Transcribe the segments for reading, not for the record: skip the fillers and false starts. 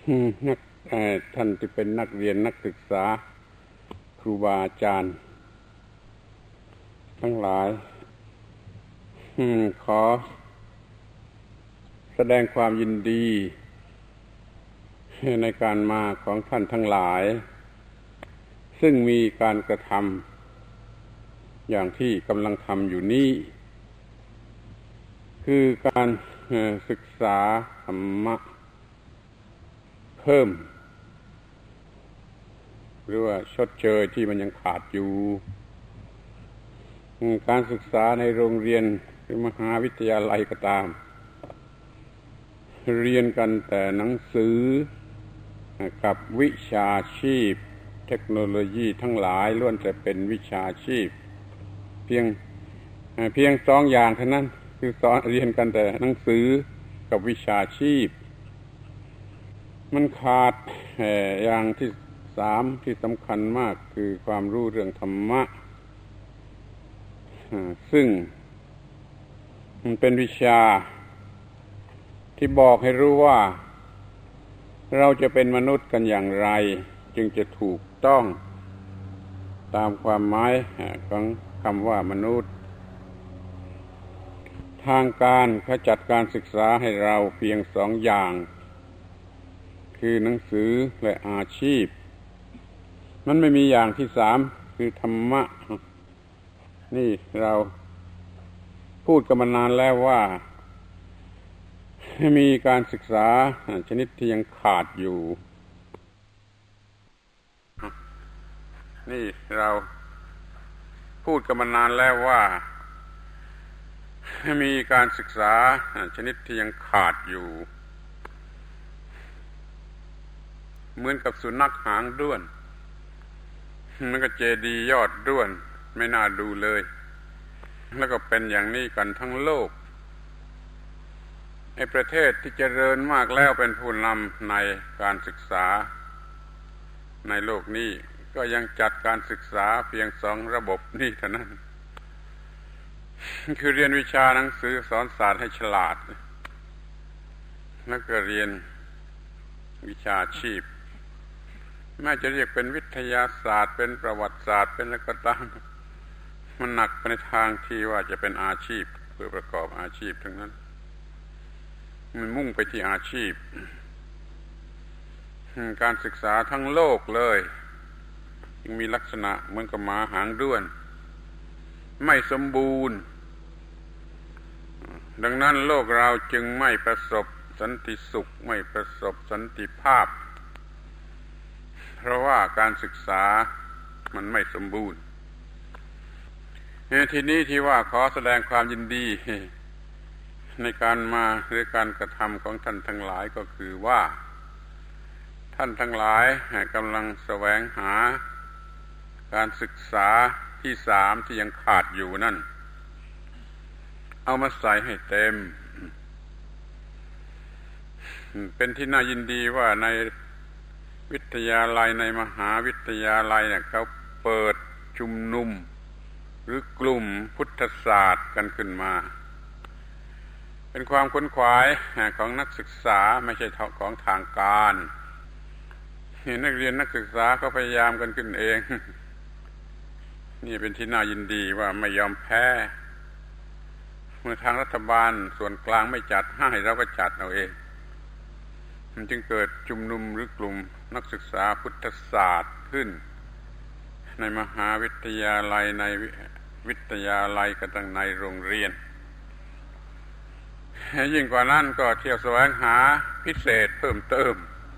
นักท่านที่เป็นนักเรียนนักศึกษาครูบาอาจารย์ทั้งหลายขอแสดงความยินดีในการมาของท่านทั้งหลายซึ่งมีการกระทำอย่างที่กำลังทำอยู่นี้คือการศึกษาธรรมะเพิ่มหรือว่าชดเชยที่มันยังขาดอยู่การศึกษาในโรงเรียนหรือมหาวิทยาลัยก็ตามเรียนกันแต่หนังสือกับวิชาชีพเทคโนโลยีทั้งหลายล้วนแต่เป็นวิชาชีพเพียงสองอย่างเท่านั้นคือสอนเรียนกันแต่หนังสือกับวิชาชีพมันขาดอย่างที่สามที่สำคัญมากคือความรู้เรื่องธรรมะซึ่งมันเป็นวิชาที่บอกให้รู้ว่าเราจะเป็นมนุษย์กันอย่างไรจึงจะถูกต้องตามความหมายของคำว่ามนุษย์ทางการเขาจัดการศึกษาให้เราเพียงสองอย่างคือหนังสือและอาชีพมันไม่มีอย่างที่สามคือธรรมะนี่เราพูดกันมานานแล้วว่ามีการศึกษาชนิดที่ยังขาดอยู่นี่เราพูดกันมานานแล้วว่ามีการศึกษาชนิดที่ยังขาดอยู่เหมือนกับสุนัขหางด้วนมันก็เจดีย์ยอดด้วนไม่น่าดูเลยแล้วก็เป็นอย่างนี้กันทั้งโลกในประเทศที่เจริญมากแล้วเป็นผู้นำในการศึกษาในโลกนี้ก็ยังจัดการศึกษาเพียงสองระบบนี้เท่านั้นคือเรียนวิชาหนังสือสอนศาสตร์ให้ฉลาดแล้วก็เรียนวิชาชีพแม้จะเรียกเป็นวิทยาศาสตร์เป็นประวัติศาสตร์เป็นอะไรก็ตามมันหนักไปในทางที่ว่าจะเป็นอาชีพเพื่อประกอบอาชีพทั้งนั้นมันมุ่งไปที่อาชีพการศึกษาทั้งโลกเลยจึงมีลักษณะเหมือนกับหมาหางด้วนไม่สมบูรณ์ดังนั้นโลกเราจึงไม่ประสบสันติสุขไม่ประสบสันติภาพเพราะว่าการศึกษามันไม่สมบูรณ์ทีนี้ที่ว่าขอแสดงความยินดีในการมาหรือการกระทำของท่านทั้งหลายก็คือว่าท่านทั้งหลายกำลังแสวงหาการศึกษาที่สามที่ยังขาดอยู่นั่นเอามาใส่ให้เต็มเป็นที่น่ายินดีว่าในวิทยาลัยในมหาวิทยาลัยเนี่ยเขาเปิดชุมนุมหรือกลุ่มพุทธศาสตร์กันขึ้นมาเป็นความค้นคว้าของนักศึกษาไม่ใช่ของทางการนักเรียนนักศึกษาเขาพยายามกันขึ้นเองนี่เป็นที่น่ายินดีว่าไม่ยอมแพ้เมื่อทางรัฐบาลส่วนกลางไม่จัดให้เราก็จัดเอาเองมันจึงเกิดชุมนุมหรือกลุ่มนักศึกษาพุทธศาสตร์ขึ้นในมหาวิทยาลัยในวิทยาลัยกันทั้งในโรงเรียนยิ่งกว่านั้นก็เที่ยวแสวงหาพิเศษเพิ่มเติม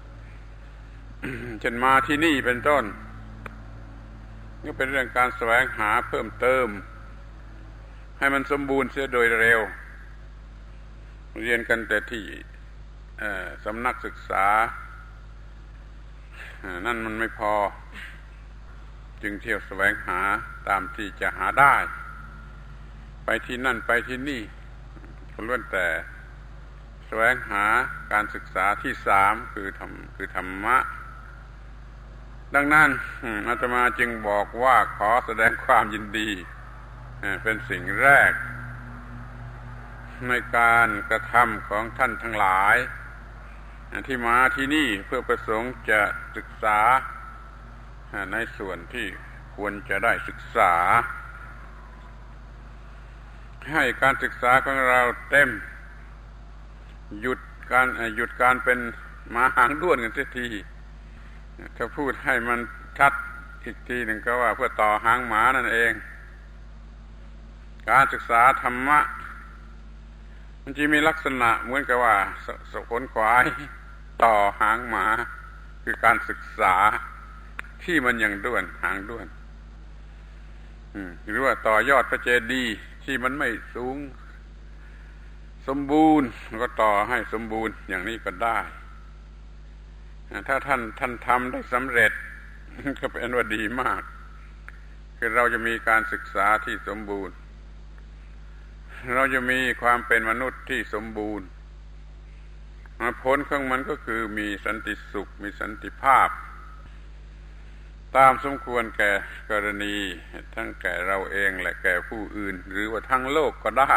เช่นมาที่นี่เป็นต้นก็เป็นเรื่องการแสวงหาเพิ่มเติมให้มันสมบูรณ์เสียโดยเร็วเรียนกันแต่ที่สำนักศึกษานั่นมันไม่พอจึงเที่ยวแสวงหาตามที่จะหาได้ไปที่นั่นไปที่นี่ก็ล้วนแต่แสวงหาการศึกษาที่สามคือธรรมะดังนั้นอาตมาจึงบอกว่าขอแสดงความยินดีเป็นสิ่งแรกในการกระทำของท่านทั้งหลายที่มาที่นี่เพื่อประสงค์จะศึกษาในส่วนที่ควรจะได้ศึกษาให้การศึกษาของเราเต็มหยุดการเป็นหมาหางด้วนกันเสียทีถ้าพูดให้มันชัดอีกทีหนึ่งก็ว่าเพื่อต่อหางหมานั่นเองการศึกษาธรรมะมันจะมีลักษณะเหมือนกับว่าขนขวายต่อหางหมาคือการศึกษาที่มันยังด้วนหางด้วนหรือว่าต่อยอดพระเจดีย์ที่มันไม่สูงสมบูรณ์ก็ต่อให้สมบูรณ์อย่างนี้ก็ได้ถ้าท่านทำได้สำเร็จก็เป็นว่าดีมากคือเราจะมีการศึกษาที่สมบูรณ์เราจะมีความเป็นมนุษย์ที่สมบูรณ์ผลของมันก็คือมีสันติสุขมีสันติภาพตามสมควรแก่กรณีทั้งแก่เราเองและแก่ผู้อื่นหรือว่าทั้งโลกก็ได้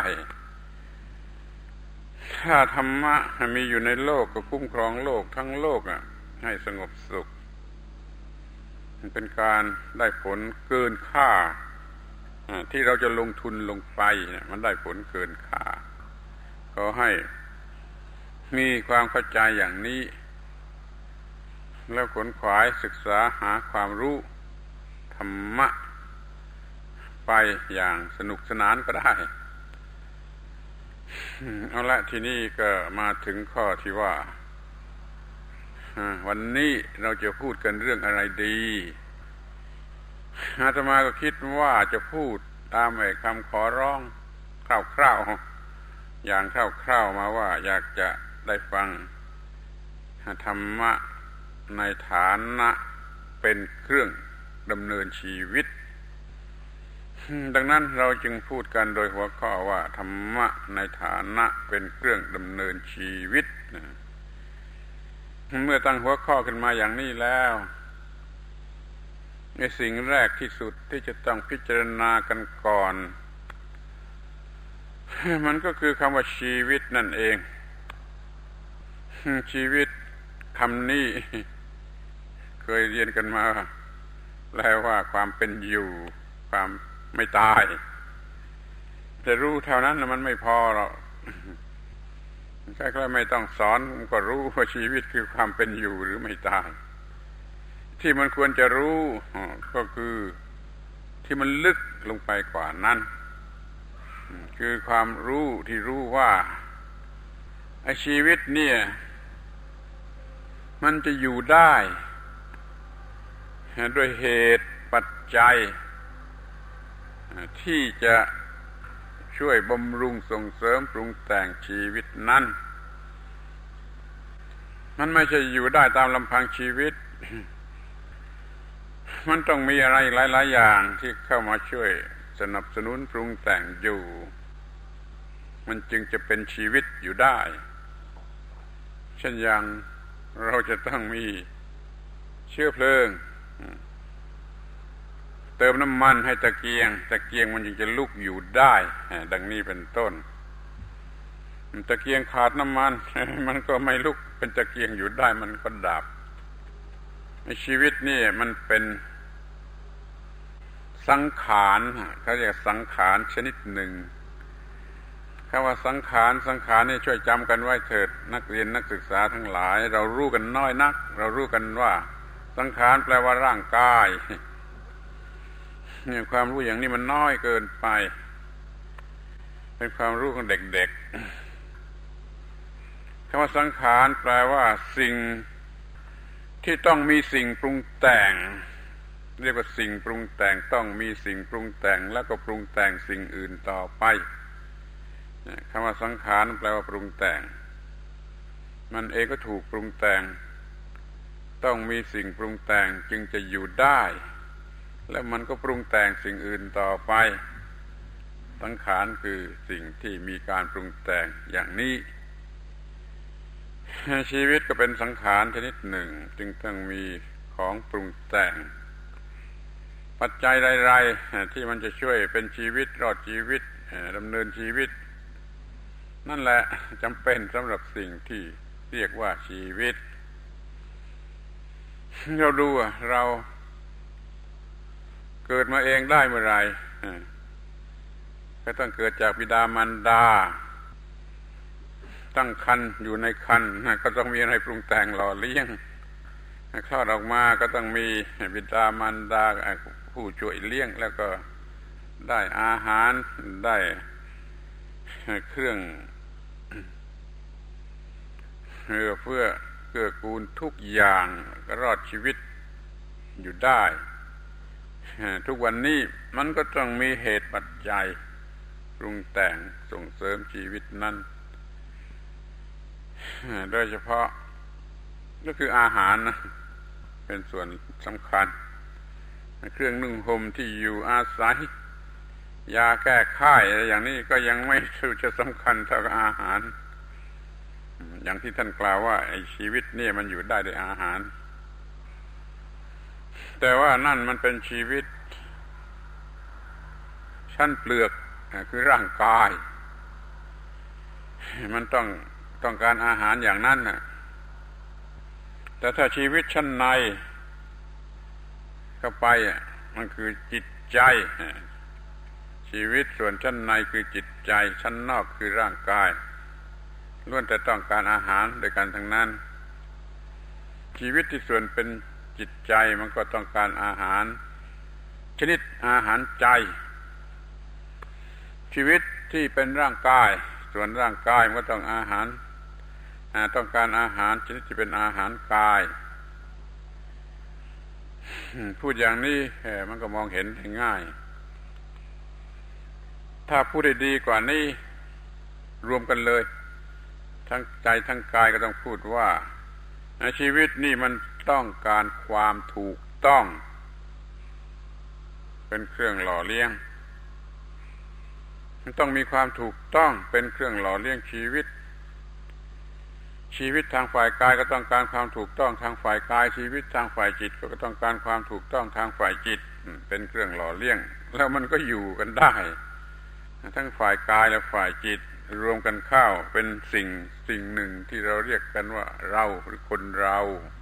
ถ้าธรรมะมีอยู่ในโลกก็คุ้มครองโลกทั้งโลกให้สงบสุขมันเป็นการได้ผลเกินค่าที่เราจะลงทุนลงไปมันได้ผลเกินค่าขอให้มีความเข้าใจอย่างนี้แล้วขนขวายศึกษาหาความรู้ธรรมะไปอย่างสนุกสนานก็ได้เอาละทีนี้ก็มาถึงข้อที่ว่าวันนี้เราจะพูดกันเรื่องอะไรดีอาตมาก็คิดว่าจะพูดตามคำขอร้องคร่าวๆอย่างคร่าวๆมาว่าอยากจะได้ฟังธรรมะในฐานะเป็นเครื่องดำเนินชีวิตดังนั้นเราจึงพูดกันโดยหัวข้อว่าธรรมะในฐานะเป็นเครื่องดำเนินชีวิตเมื่อตั้งหัวข้อขึ้นมาอย่างนี้แล้วในสิ่งแรกที่สุดที่จะต้องพิจารณากันก่อนมันก็คือคำว่าชีวิตนั่นเองชีวิตคำนี้เคยเรียนกันมาแปลว่าความเป็นอยู่ความไม่ตายแต่รู้เท่านั้นมันไม่พอหรอกแค่ไม่ต้องสอนก็รู้ว่าชีวิตคือความเป็นอยู่หรือไม่ตายที่มันควรจะรู้ก็คือที่มันลึกลงไปกว่านั้นคือความรู้ที่รู้ว่าไอ้ชีวิตเนี่ยมันจะอยู่ได้ด้วยเหตุปัจจัยที่จะช่วยบำรุงส่งเสริมปรุงแต่งชีวิตนั้นมันไม่ใช่อยู่ได้ตามลำพังชีวิตมันต้องมีอะไรหลายๆอย่างที่เข้ามาช่วยสนับสนุนปรุงแต่งอยู่มันจึงจะเป็นชีวิตอยู่ได้เช่นอย่างเราจะต้องมีเชื้อเพลิงเติมน้ำมันให้ตะเกียงมันจึงจะลุกอยู่ได้ดังนี้เป็นต้นตะเกียงขาดน้ำมันมันก็ไม่ลุกเป็นตะเกียงอยู่ได้มันก็ดับชีวิตนี่มันเป็นสังขารเขาเรียกสังขารชนิดหนึ่งคำว่าสังขารนี่ช่วยจำกันไว้เถิดนักเรียนนักศึกษาทั้งหลายเรารู้กันน้อยนักเรารู้กันว่าสังขารแปลว่าร่างกายเนี่ยความรู้อย่างนี้มันน้อยเกินไปเป็นความรู้ของเด็กๆคำว่าสังขารแปลว่าสิ่งที่ต้องมีสิ่งปรุงแต่งเรียกว่าสิ่งปรุงแต่งต้องมีสิ่งปรุงแต่งแล้วก็ปรุงแต่งสิ่งอื่นต่อไปคำว่าสังขารแปลว่าปรุงแต่งมันเองก็ถูกปรุงแต่งต้องมีสิ่งปรุงแต่งจึงจะอยู่ได้แล้วมันก็ปรุงแต่งสิ่งอื่นต่อไปสังขารคือสิ่งที่มีการปรุงแต่งอย่างนี้ชีวิตก็เป็นสังขารชนิดหนึ่งจึงต้องมีของปรุงแต่งปัจจัยไรๆที่มันจะช่วยเป็นชีวิตรอดชีวิตดำเนินชีวิตนั่นแหละจำเป็นสำหรับสิ่งที่เรียกว่าชีวิตเราดูเราเกิดมาเองได้เมื่อไหร่ก็ต้องเกิดจากบิดามารดาตั้งครรภ์อยู่ในครรภ์ก็ต้องมีอะไรปรุงแต่งหล่อเลี้ยงคลอดออกมาก็ต้องมีบิดามารดาผู้ช่วยเลี้ยงแล้วก็ได้อาหารได้เครื่องเพื่อเกื้อกูลทุกอย่างก็รอดชีวิตอยู่ได้ทุกวันนี้มันก็ต้องมีเหตุปัจจัยปรุงแต่งส่งเสริมชีวิตนั้นโดยเฉพาะก็คืออาหารนะเป็นส่วนสำคัญเครื่องนุ่งห่มที่อยู่อาศัยยาแก้ไข้อะไรอย่างนี้ก็ยังไม่จะสำคัญเท่ากับอาหารอย่างที่ท่านกล่าวว่าไอ้ชีวิตนี่มันอยู่ได้ด้วยอาหารแต่ว่านั่นมันเป็นชีวิตชั้นเปลือกคือร่างกายมันต้องการอาหารอย่างนั้นน่ะแต่ถ้าชีวิตชั้นในเข้าไปมันคือจิตใจชีวิตส่วนชั้นในคือจิตใจชั้นนอกคือร่างกายล้วนแต่ต้องการอาหารโดยกันทั้งนั้นชีวิตที่ส่วนเป็นจิตใจมันก็ต้องการอาหารชนิดอาหารใจชีวิตที่เป็นร่างกายส่วนร่างกายมันก็ต้องอาหารต้องการอาหารชนิดที่เป็นอาหารกายพูดอย่างนี้มันก็มองเห็นได้ง่ายถ้าพูดได้ดีกว่านี้รวมกันเลยทั้งใจทั้งกายก็ต้องพูดว่าชีวิตนี่มันต้องการความถูกต้องเป็นเครื่องหล่อเลี้ยงมันต้องมีความถูกต้องเป็นเครื่องหล่อเลี้ยงชีวิตทางฝ่ายกายก็ต้องการความถูกต้องทางฝ่ายกายชีวิตทางฝ่ายจิตก็ต้องการความถูกต้องทางฝ่ายจิตเป็นเครื่องหล่อเลี้ยงแล้วมันก็อยู่กันได้ทั้งฝ่ายกายและฝ่ายจิตรวมกันเข้าเป็นสิ่งหนึ่งที่เราเรียกกันว่าเราหรือคนเรา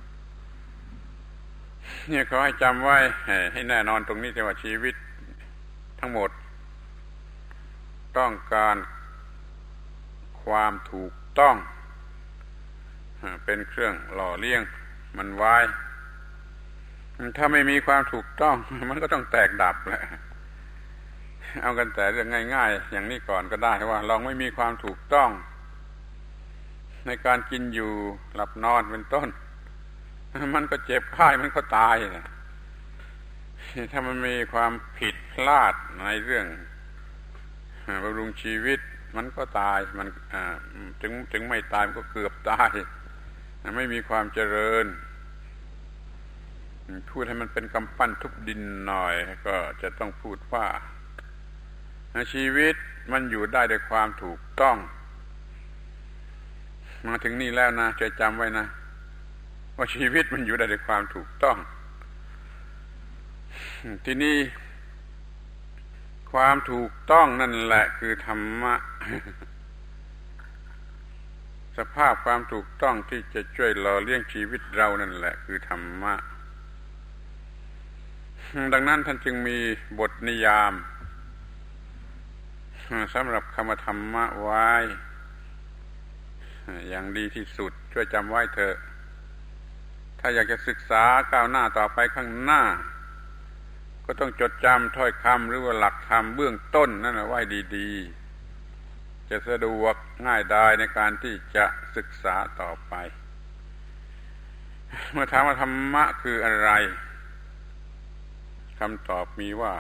เนี่ยขอให้จำไว้ให้แน่นอนตรงนี้ว่าชีวิตทั้งหมดต้องการความถูกต้องเป็นเครื่องหล่อเลี้ยงมันไว้ถ้าไม่มีความถูกต้องมันก็ต้องแตกดับแหละเอากันแต่เรื่องง่ายๆอย่างนี้ก่อนก็ได้ว่าเราไม่มีความถูกต้องในการกินอยู่หลับนอนเป็นต้นมันก็เจ็บไข้มันก็ตายถ้ามันมีความผิดพลาดในเรื่องบำรุงชีวิตมันก็ตายมันถึงไม่ตายมันก็เกือบตายไม่มีความเจริญพูดให้มันเป็นกำปั้นทุบดินหน่อยก็จะต้องพูดว่าชีวิตมันอยู่ได้ด้วยความถูกต้องมาถึงนี่แล้วนะจะจำไว้นะว่าชีวิตมันอยู่ได้ด้วยความถูกต้องที่นี่ความถูกต้องนั่นแหละคือธรรมะสภาพความถูกต้องที่จะช่วยหล่อเลี้ยงชีวิตเรานั่นแหละคือธรรมะดังนั้นท่านจึงมีบทนิยามสำหรับคำธรรมะไว้อย่างดีที่สุดช่วยจำไว้เถอะถ้าอยากจะศึกษาก้าวหน้าต่อไปข้างหน้าก็ต้องจดจำถ้อยคำหรือว่าหลักธรรมเบื้องต้นนั่นไว้ดีๆจะสะดวกง่ายดายในการที่จะศึกษาต่อไปเมื่อถามว่าธรรมะคืออะไรคำตอบมีว่า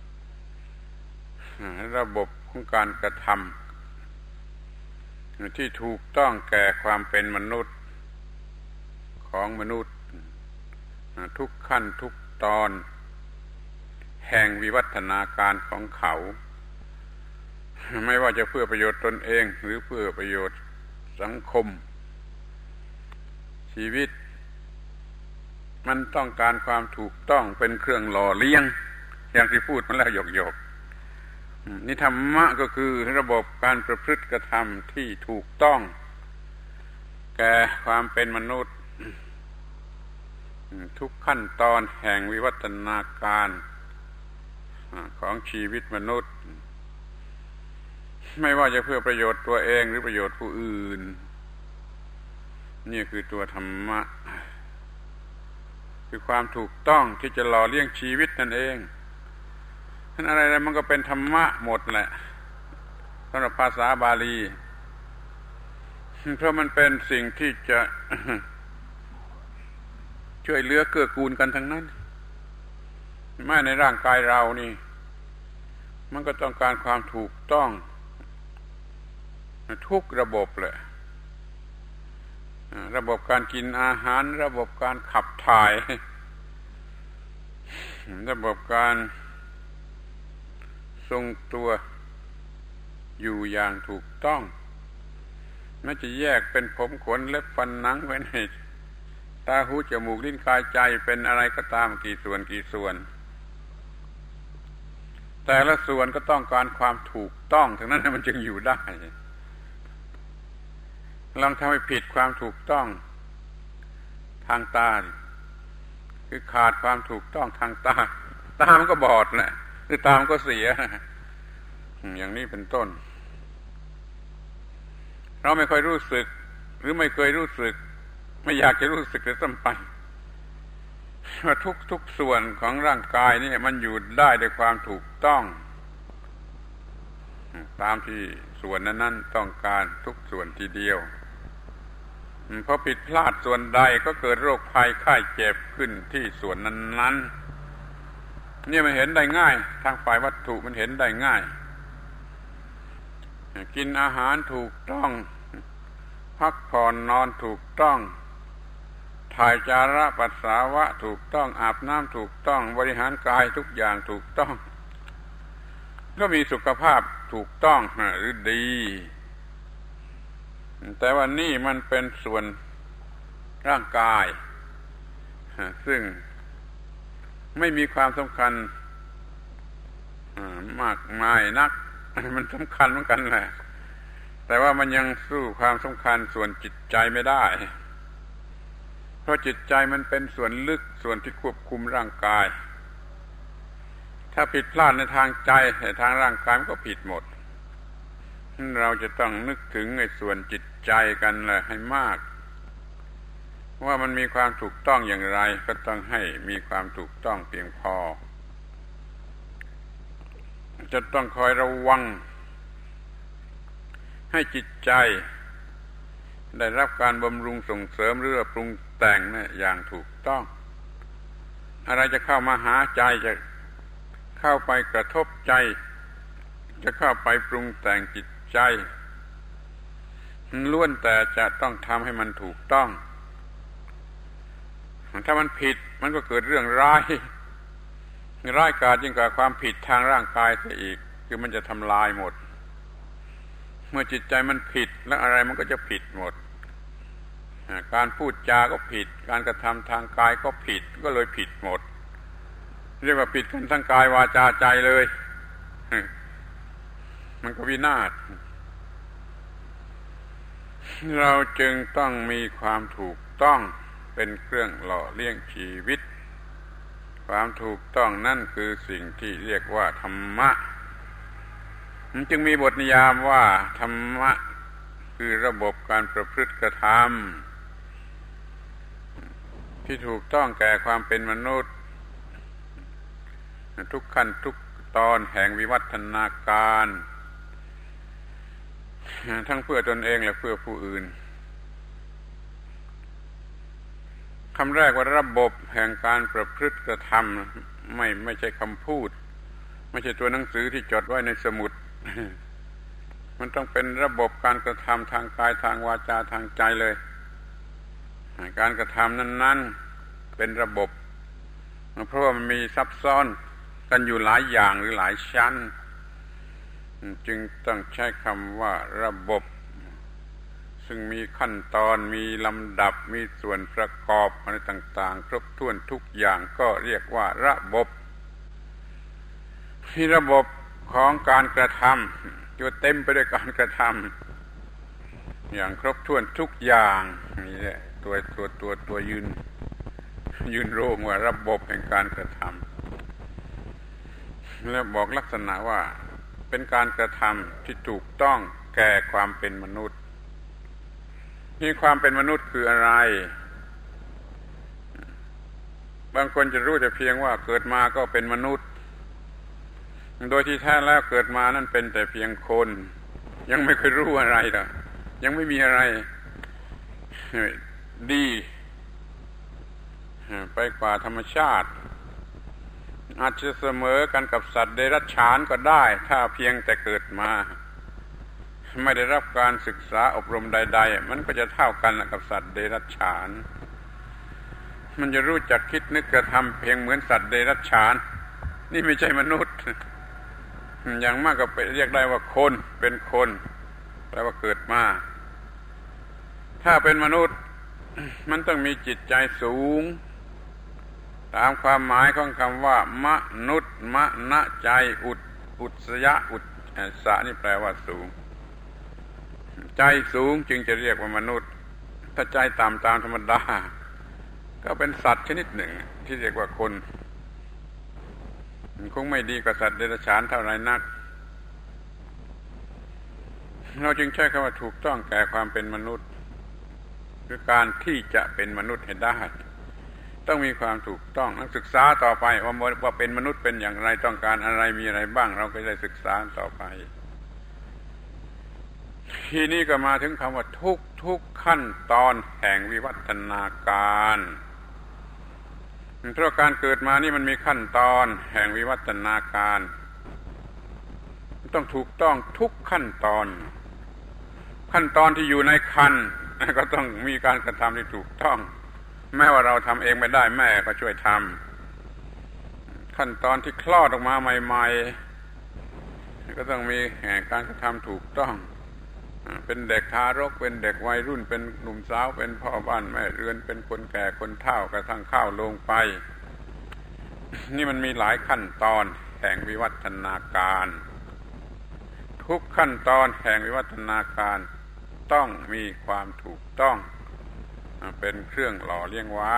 ระบบของการกระทำที่ถูกต้องแก่ความเป็นมนุษย์ของมนุษย์ทุกขั้นทุกตอนแห่งวิวัฒนาการของเขาไม่ว่าจะเพื่อประโยชน์ตนเองหรือเพื่อประโยชน์สังคมชีวิตมันต้องการความถูกต้องเป็นเครื่องหล่อเลี้ยงอย่างที่พูดมาแล้วหยกๆนี่ธรรมะก็คือระบบการประพฤติกระทำที่ถูกต้องแก่ความเป็นมนุษย์ทุกขั้นตอนแห่งวิวัฒนาการของชีวิตมนุษย์ไม่ว่าจะเพื่อประโยชน์ตัวเองหรือประโยชน์ผู้อื่นนี่คือตัวธรรมะคือความถูกต้องที่จะหล่อเลี้ยงชีวิตนั่นเองท่านอะไรๆมันก็เป็นธรรมะหมดแหละสำหรับภาษาบาลีเพราะมันเป็นสิ่งที่จะช่วยเหลือเกื้อกูลกันทั้งนั้นแม้ในร่างกายเรานี่มันก็ต้องการความถูกต้องทุกระบบแหละระบบการกินอาหารระบบการขับถ่ายระบบการทรงตัวอยู่อย่างถูกต้องไม่จะแยกเป็นผมขนเล็บฟันหนังไว้ในตาหูจมูกลิ้นกายใจเป็นอะไรก็ตามกี่ส่วนแต่ละส่วนก็ต้องการความถูกต้องทั้งนั้นมันจึงอยู่ได้ลองทำให้ผิดความถูกต้องทางตาคือขาดความถูกต้องทางตามันก็บอดแหละหรือตามันก็เสียอย่างนี้เป็นต้นเราไม่ค่อยรู้สึกหรือไม่เคยรู้สึกไม่อยากจะรู้สึกเลยซ้ำไปว่าทุกส่วนของร่างกายนี่มันอยู่ได้ด้วยความถูกต้องตามที่ส่วนนั้นๆต้องการทุกส่วนทีเดียวพอผิดพลาดส่วนใดก็เกิดโรคภัยไข้เจ็บขึ้นที่ส่วนนั้นๆนี่มันเห็นได้ง่ายทางฝ่ายวัตถุมันเห็นได้ง่ายกินอาหารถูกต้องพักผ่อนนอนถูกต้องถ่ายจาระปัสสาวะถูกต้องอาบน้ำถูกต้องบริหารกายทุกอย่างถูกต้องก็มีสุขภาพถูกต้องหรือดีแต่ว่านี่มันเป็นส่วนร่างกายซึ่งไม่มีความสำคัญมากมายนักมันสำคัญเหมือนกันแหละแต่ว่ามันยังสู้ความสำคัญส่วนจิตใจไม่ได้เพราะจิตใจมันเป็นส่วนลึกส่วนที่ควบคุมร่างกายถ้าผิดพลาดในทางใจในทางร่างกายมันก็ผิดหมดเราจะต้องนึกถึงในส่วนจิตใจกันเลยให้มากว่ามันมีความถูกต้องอย่างไรก็ต้องให้มีความถูกต้องเพียงพอจะต้องคอยระวังให้จิตใจได้รับการบำรุงส่งเสริมหรือปรุงแต่งเนี่ยอย่างถูกต้องอะไรจะเข้ามาหาใจจะเข้าไปกระทบใจจะเข้าไปปรุงแต่งจิตใจล้วนแต่จะต้องทำให้มันถูกต้องถ้ามันผิดมันก็เกิดเรื่องร้ายกาจยิ่งกว่าความผิดทางร่างกายเสียอีกคือมันจะทำลายหมดเมื่อจิตใจมันผิดแล้วอะไรมันก็จะผิดหมดการพูดจาก็ผิดการกระทำทางกายก็ผิดก็เลยผิดหมดเรียกว่าผิดกันทั้งกายวาจาใจเลยมันก็วินาศเราจึงต้องมีความถูกต้องเป็นเครื่องหล่อเลี้ยงชีวิตความถูกต้องนั่นคือสิ่งที่เรียกว่าธรรมะมันจึงมีบทนิยามว่าธรรมะคือระบบการประพฤติกระทำที่ถูกต้องแก่ความเป็นมนุษย์ทุกขั้นทุกตอนแห่งวิวัฒนาการทั้งเพื่อตนเองและเพื่อผู้อื่นคำแรกว่าระบบแห่งการประพฤติกระทำไม่ใช่คำพูดไม่ใช่ตัวหนังสือที่จดไว้ในสมุดมันต้องเป็นระบบการกระทำทางกายทางวาจาทางใจเลยการกระทำนั้นๆเป็นระบบเพราะว่ามันมีซับซ้อนกันอยู่หลายอย่างหรือหลายชั้นจึงต้องใช้คำว่าระบบซึ่งมีขั้นตอนมีลำดับมีส่วนประกอบอะไรต่างๆครบถ้วนทุกอย่างก็เรียกว่าระบบที่ระบบของการกระทำอยู่เต็มไปด้วยการกระทอย่างครบถ้วนทุกอย่างนี่แหละตัวยืนโรงว่าระบบแห่งการกระทำและบอกลักษณะว่าเป็นการกระทำที่ถูกต้องแก่ความเป็นมนุษย์นี่ความเป็นมนุษย์คืออะไรบางคนจะรู้แต่เพียงว่าเกิดมาก็เป็นมนุษย์โดยที่แท้แล้วเกิดมานั่นเป็นแต่เพียงคนยังไม่เคยรู้อะไรหรอกยังไม่มีอะไรดีไปกว่าธรรมชาติอาจจะเสมอกันกับสัตว์เดรัจฉานก็ได้ถ้าเพียงแต่เกิดมาไม่ได้รับการศึกษาอบรมใดๆมันก็จะเท่ากันกับสัตว์เดรัจฉานมันจะรู้จักคิดนึกกระทำเพียงเหมือนสัตว์เดรัจฉานนี่ไม่ใช่มนุษย์อย่างมากก็เรียกได้ว่าคนเป็นคนแปลว่าเกิดมาถ้าเป็นมนุษย์มันต้องมีจิตใจสูงตามความหมายของคำว่ามนุษย์มณใจอุตสยะอุตสะนี่แปลว่าสูงใจสูงจึงจะเรียกว่ามนุษย์ถ้าใจต่ำตามธรรมดาก็เป็นสัตว์ชนิดหนึ่งที่เรียกว่าคนคงไม่ดีกว่าสัตว์เดรัจฉานเท่าไรนักเราจึงใช้คำว่าถูกต้องแก่ความเป็นมนุษย์คือการที่จะเป็นมนุษย์ให้ได้ต้องมีความถูกต้องต้องศึกษาต่อไปว่าเป็นมนุษย์เป็นอย่างไรต้องการอะไรมีอะไรบ้างเราก็ได้ศึกษาต่อไปทีนี้ก็มาถึงคำว่าทุกขั้นตอนแห่งวิวัฒนาการเพราะการเกิดมานี่มันมีขั้นตอนแห่งวิวัฒนาการต้องถูกต้องทุกขั้นตอนที่อยู่ในครรภ์ก็ต้องมีการกระทำที่ถูกต้องแม้ว่าเราทำเองไม่ได้แม่ก็ช่วยทำขั้นตอนที่คลอดออกมาใหม่ๆก็ต้องมีการกระทำถูกต้องเป็นเด็กทารกเป็นเด็กวัยรุ่นเป็นหนุ่มสาวเป็นพ่อบ้านแม่เรือนเป็นคนแก่คนเฒ่ากระทั่งข้าวลงไปนี่มันมีหลายขั้นตอนแห่งวิวัฒนาการทุกขั้นตอนแห่งวิวัฒนาการต้องมีความถูกต้องเป็นเครื่องหล่อเลี้ยงไว้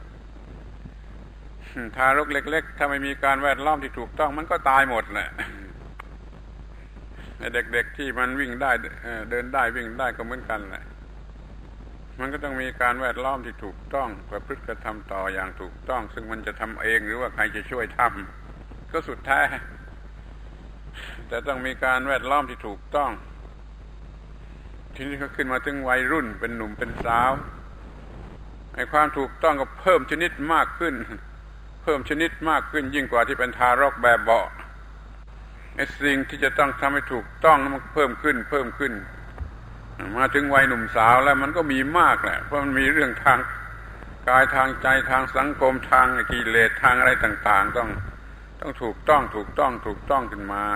ทารกเล็กๆถ้าไม่มีการแวดล้อมที่ถูกต้องมันก็ตายหมดแหละเด็กๆที่มันวิ่งได้เดินได้วิ่งได้ก็เหมือนกันแหละมันก็ต้องมีการแวดล้อมที่ถูกต้องประพฤติกระทำต่ออย่างถูกต้องซึ่งมันจะทำเองหรือว่าใครจะช่วยทำก็สุดแท้แต่ต้องมีการแวดล้อมที่ถูกต้องทีนี้ก็ขึ้นมาถึงวัยรุ่นเป็นหนุ่มเป็นสาวไอ้ความถูกต้องก็เพิ่มชนิดมากขึ้นยิ่งกว่าที่เป็นทารกแบบเบาะไอ้สิ่งที่จะต้องทำให้ถูกต้องมันเพิ่มขึ้นมาถึงวัยหนุ่มสาวแล้วมันก็มีมากแหละเพราะมันมีเรื่องทางกายทางใจทางสังคมทางกิเลสทางอะไรต่างๆต้องถูกต้องขึ้นมา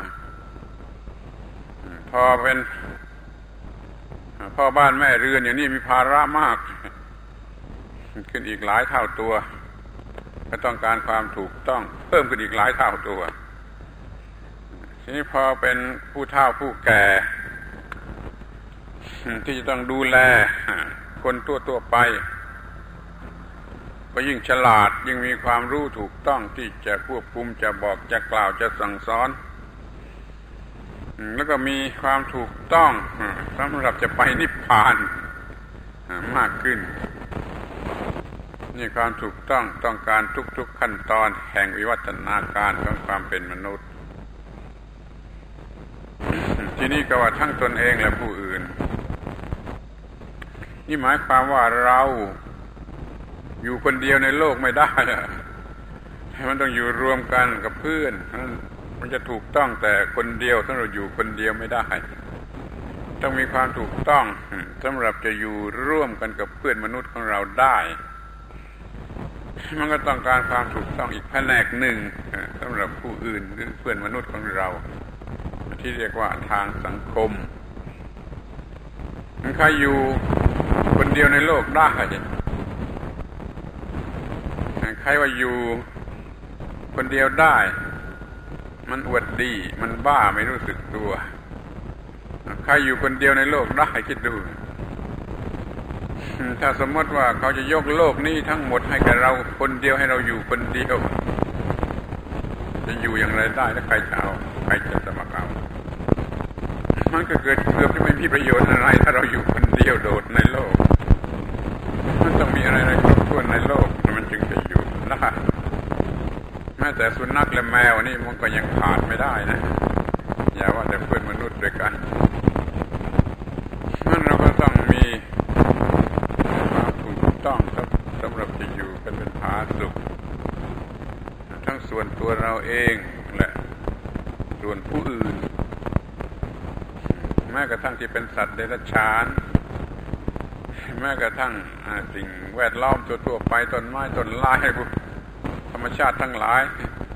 พอเป็นพ่อบ้านแม่เรือนอย่างนี้มีภาระมากขึ้นอีกหลายเท่าตัวก็ต้องการความถูกต้องเพิ่มขึ้นอีกหลายเท่าตัวทีนี้พอเป็นผู้เฒ่าผู้แก่ที่จะต้องดูแลคนทั่วไปก็ยิ่งฉลาดยิ่งมีความรู้ถูกต้องที่จะควบคุมจะบอกจะกล่าวจะสั่งสอนแล้วก็มีความถูกต้องสำหรับจะไปนิพพานมากขึ้นนี่ความถูกต้องการทุกๆขั้นตอนแห่งวิวัฒนาการของความเป็นมนุษย์ทีนี้ก็ว่าทั้งตนเองและผู้อื่นนี่หมายความว่าเราอยู่คนเดียวในโลกไม่ได้มันต้องอยู่รวมกันกับเพื่อนมันจะถูกต้องแต่คนเดียวถ้าเราอยู่คนเดียวไม่ได้ต้องมีความถูกต้องสำหรับจะอยู่ร่วมกันกับเพื่อนมนุษย์ของเราได้มันก็ต้องการความถูกต้องอีกแผนกหนึ่งสำหรับผู้อื่นหรือเพื่อนมนุษย์ของเราที่เรียกว่าทางสังคมใครอยู่คนเดียวในโลกได้ใครว่าอยู่คนเดียวได้มันอวดดีมันบ้าไม่รู้สึกตัวใครอยู่คนเดียวในโลกได้คิดดูถ้าสมมติว่าเขาจะยกโลกนี้ทั้งหมดให้แก่เราคนเดียวให้เราอยู่คนเดียวจะอยู่อย่างไรได้ถ้าใครจะเอาใครจะสมัครเอามันก็เกือบจะไม่มีประโยชน์อะไรถ้าเราอยู่คนเดียวโดดในโลกมันต้องมีอะไรครบถ้วนในโลกมันจึงจะอยู่ได้แม้แต่สุนัขและแมวนี่มันก็ยังขาดไม่ได้นะอย่าว่าแต่เพื่อนมนุษย์ด้วยกันนั่นเราก็ต้องมีความถูกต้องสำหรับจะอยู่กันเป็นผาสุกทั้งส่วนตัวเราเองและส่วนผู้อื่นแม้กระทั่งที่เป็นสัตว์เดรัจฉานแม้กระทั่งสิ่งแวดล้อมทั่วๆไปต้นไม้ต้นไม้ธรรมชาติทั้งหลาย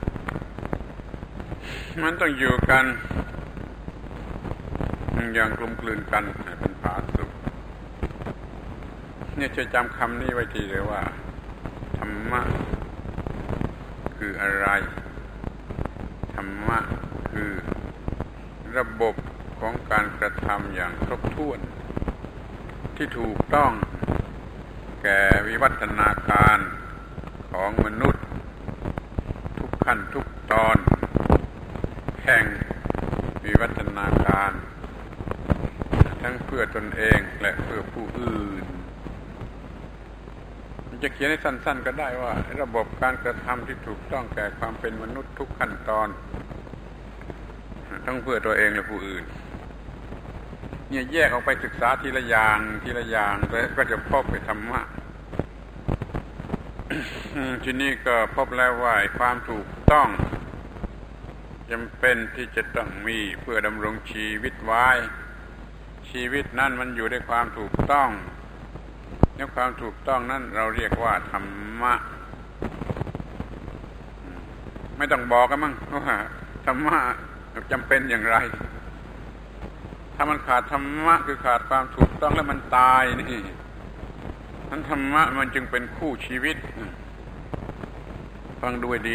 มันต้องอยู่กันอย่างกลมกลืนกันเป็นผาสุกเนี่ยช่วยจำคำนี้ไว้ทีเลยว่าธรรมะคืออะไรธรรมะคือระบบของการกระทำอย่างครบถ้วนที่ถูกต้องแก่วิวัฒนาการของมนุษย์ทุกขั้นทุกตอนแห่งวิวัฒนาการทั้งเพื่อตนเองและเพื่อผู้อื่นจะเขียนให้สั้นๆก็ได้ว่าระบบการกระทำที่ถูกต้องแก่ความเป็นมนุษย์ทุกขั้นตอนทั้งเพื่อตัวเองและผู้อื่นเนี่ยแยกออกไปศึกษาทีละอย่างแล้วก็จะพบไปธรรมะ ทีนี้ก็พบแล้วว่าความถูกต้องจำเป็นที่จะต้องมีเพื่อดำรงชีวิตไว้ชีวิตนั้นมันอยู่ด้วยความถูกต้องแล้วความถูกต้องนั้นเราเรียกว่าธรรมะไม่ต้องบอกกันมั้งว่าธรรมะจำเป็นอย่างไรถ้ามันขาดธรรมะคือขาดความถูกต้องแล้วมันตายนี่นั้นธรรมะมันจึงเป็นคู่ชีวิตฟังด้วยดี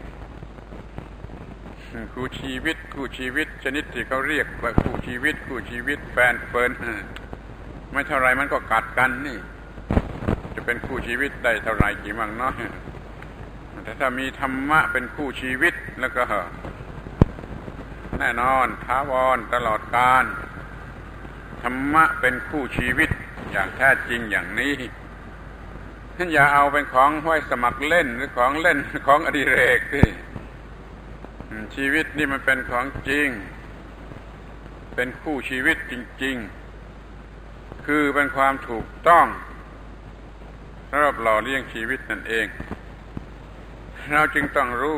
คู่ชีวิตชนิดที่เขาเรียกว่าคู่ชีวิตแฟนเฟิร์นไม่เท่าไรมันก็กัดกันนี่จะเป็นคู่ชีวิตได้เท่าไรกี่มั่งน้อยแต่ถ้ามีธรรมะเป็นคู่ชีวิตแล้วก็แน่นอนถาวรตลอดกาลธรรมะเป็นคู่ชีวิตอย่างแท้จริงอย่างนี้ท่านอย่าเอาเป็นของไว้สมัครเล่นหรือของเล่นของอดิเรกที่ชีวิตนี่มันเป็นของจริงเป็นคู่ชีวิตจริงๆคือเป็นความถูกต้องสำหรับหล่อเลี้ยงชีวิตนั่นเองเราจึงต้องรู้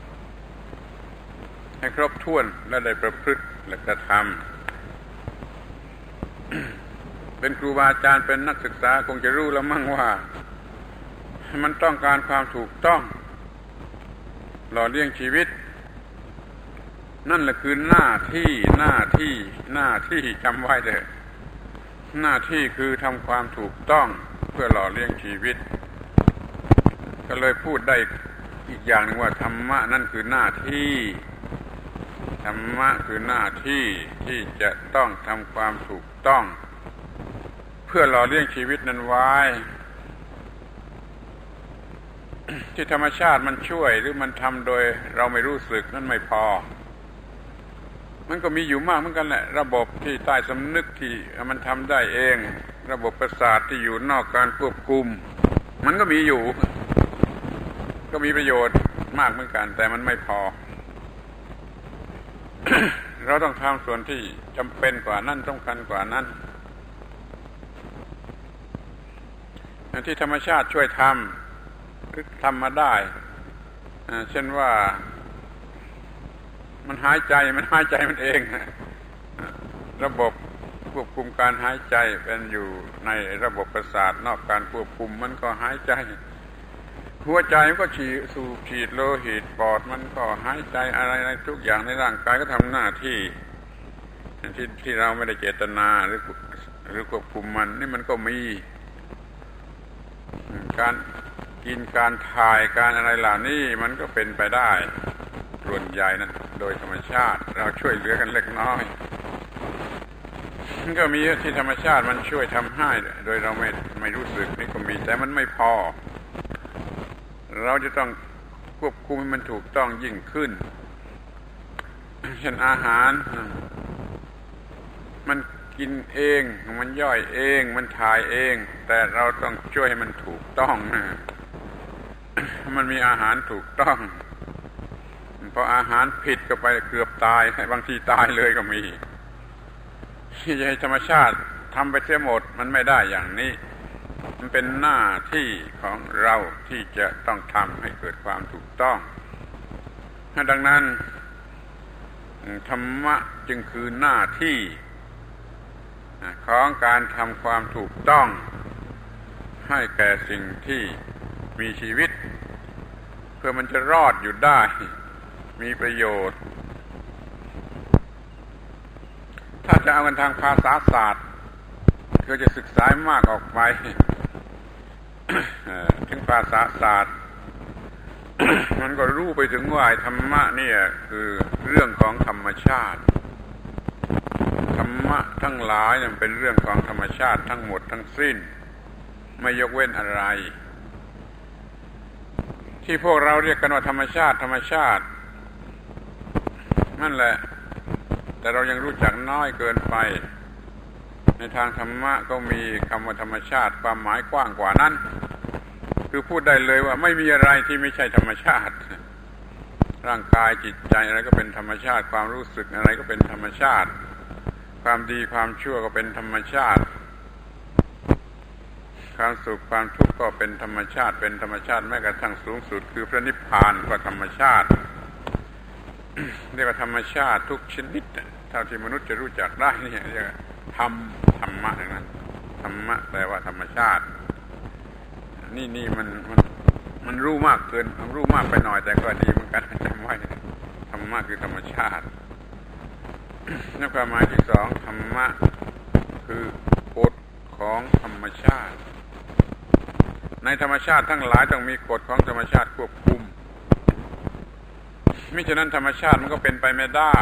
ให้ครบถ้วนและได้ประพฤติและกระทำ เป็นครูบาอาจารย์เป็นนักศึกษาคงจะรู้แล้วมั่งว่ามันต้องการความถูกต้องหล่อเลี้ยงชีวิตนั่นแหละคือหน้าที่จำไว้เถอะหน้าที่คือทำความถูกต้องเพื่อหล่อเลี้ยงชีวิตก็เลยพูดได้อีกอย่างหนึ่งว่าธรรมะนั่นคือหน้าที่ธรรมะคือหน้าที่ที่จะต้องทำความถูกต้องเพื่อหล่อเลี้ยงชีวิตนั้นไว้ที่ธรรมชาติมันช่วยหรือมันทำโดยเราไม่รู้สึกนั่นไม่พอมันก็มีอยู่มากเหมือนกันแหละระบบที่ใต้สำนึกที่มันทำได้เองระบบประสาทที่อยู่นอกการควบคุมมันก็มีอยู่ก็มีประโยชน์มากเหมือนกันแต่มันไม่พอ เราต้องทำส่วนที่จำเป็นกว่านั้นสำคัญกว่านั้นที่ธรรมชาติช่วยทำหรือทำมาได้เช่นว่ามันหายใจมันเองระบบควบคุมการหายใจเป็นอยู่ในระบบประสาทนอกการควบคุมมันก็หายใจหัวใจมันก็สูบฉีดโลหิตปอดมันก็หายใจอะไรทุกอย่างในร่างกายก็ทำหน้าที่ที่เราไม่ได้เจตนาหรือควบคุมมันนี่มันก็มีการกินการถ่ายการอะไรเหล่านี้มันก็เป็นไปได้ส่วนใหญ่นั้นโดยธรรมชาติเราช่วยเหลือกันเล็กน้อยก็มีที่ธรรมชาติมันช่วยทำให้โดยเราไม่รู้สึกนี่ก็มีแต่มันไม่พอเราจะต้องควบคุมให้มันถูกต้องยิ่งขึ้นเช่นอาหารมันกินเองมันย่อยเองมันถ่ายเองแต่เราต้องช่วยให้มันถูกต้องมันมีอาหารถูกต้องพออาหารผิดก็ไปเกือบตายบางทีตายเลยก็มีที่จะให้ธรรมชาติทำไปเสียหมดมันไม่ได้อย่างนี้มันเป็นหน้าที่ของเราที่จะต้องทำให้เกิดความถูกต้องดังนั้นธรรมะจึงคือหน้าที่ของการทำความถูกต้องให้แก่สิ่งที่มีชีวิตเพื่อมันจะรอดอยู่ได้มีประโยชน์ถ้าจะเอากันทางภาษาศาสตร์ก็จะศึกษามากออกไปถึงภาษาศาสตร์มันก็รู้ไปถึงว่าธรรมะนี่คือเรื่องของธรรมชาติธรรมะทั้งหลายนั้นเป็นเรื่องของธรรมชาติทั้งหมดทั้งสิ้นไม่ยกเว้นอะไรที่พวกเราเรียกกันว่าธรรมชาติธรรมชาตินั่นแหละแต่เรายังรู้จักน้อยเกินไปในทางธรรมะก็มีคำว่าธรรมชาติความหมายกว้างกว่านั้นคือพูดได้เลยว่าไม่มีอะไรที่ไม่ใช่ธรรมชาติร่างกายจิตใจอะไรก็เป็นธรรมชาติความรู้สึกอะไรก็เป็นธรรมชาติความดีความชั่วก็เป็นธรรมชาติความสุขความทุกข์ก็เป็นธรรมชาติเป็นธรรมชาติแม้กระทั่งสูงสุดคือพระนิพพานก็ธรรมชาติเรียกว่าธรรมชาติทุกชนิดเท่าที่มนุษย์จะรู้จักได้นี่เรียกธรรมะนั้นธรรมะแปลว่าธรรมชาตินี่มันรู้มากเกินมันรู้มากไปหน่อยแต่ก็ดีเหมือนกันจำไว้ธรรมะคือธรรมชาตินั่นความหมายที่สองธรรมะคือกฎของธรรมชาติในธรรมชาติทั้งหลายต้องมีกฎของธรรมชาติควบคุมมิฉะนั้นธรรมชาติมันก็เป็นไปไม่ได้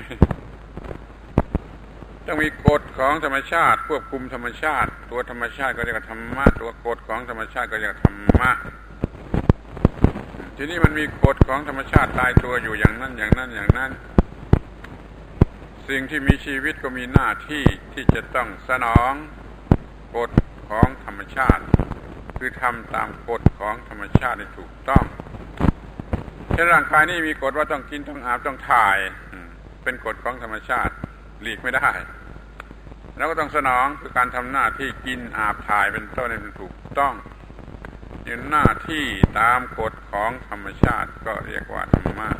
ต้องมีกฎของธรรมชาติควบคุมธรรมชาติตัวธรรมชาติก็เรียกว่าธรรมะตัวกฎของธรรมชาติก็เรียกว่าธรรมะทีนี้มันมีกฎของธรรมชาติตายตัวอยู่อย่างนั้นอย่างนั้นอย่างนั้นสิ่งที่มีชีวิตก็มีหน้าที่ที่จะต้องสนองกฎของธรรมชาติคือทำตามกฎของธรรมชาติให้ถูกต้องเช่นร่างกายนี่มีกฎว่าต้องกินต้องอาบต้องถ่ายเป็นกฎของธรรมชาติหลีกไม่ได้เราก็ต้องสนองคือการทำหน้าที่กินอาบถ่ายเป็นต้นให้มันถูกต้องนี่หน้าที่ตามกฎของธรรมชาติก็เรียกว่าธรรมะ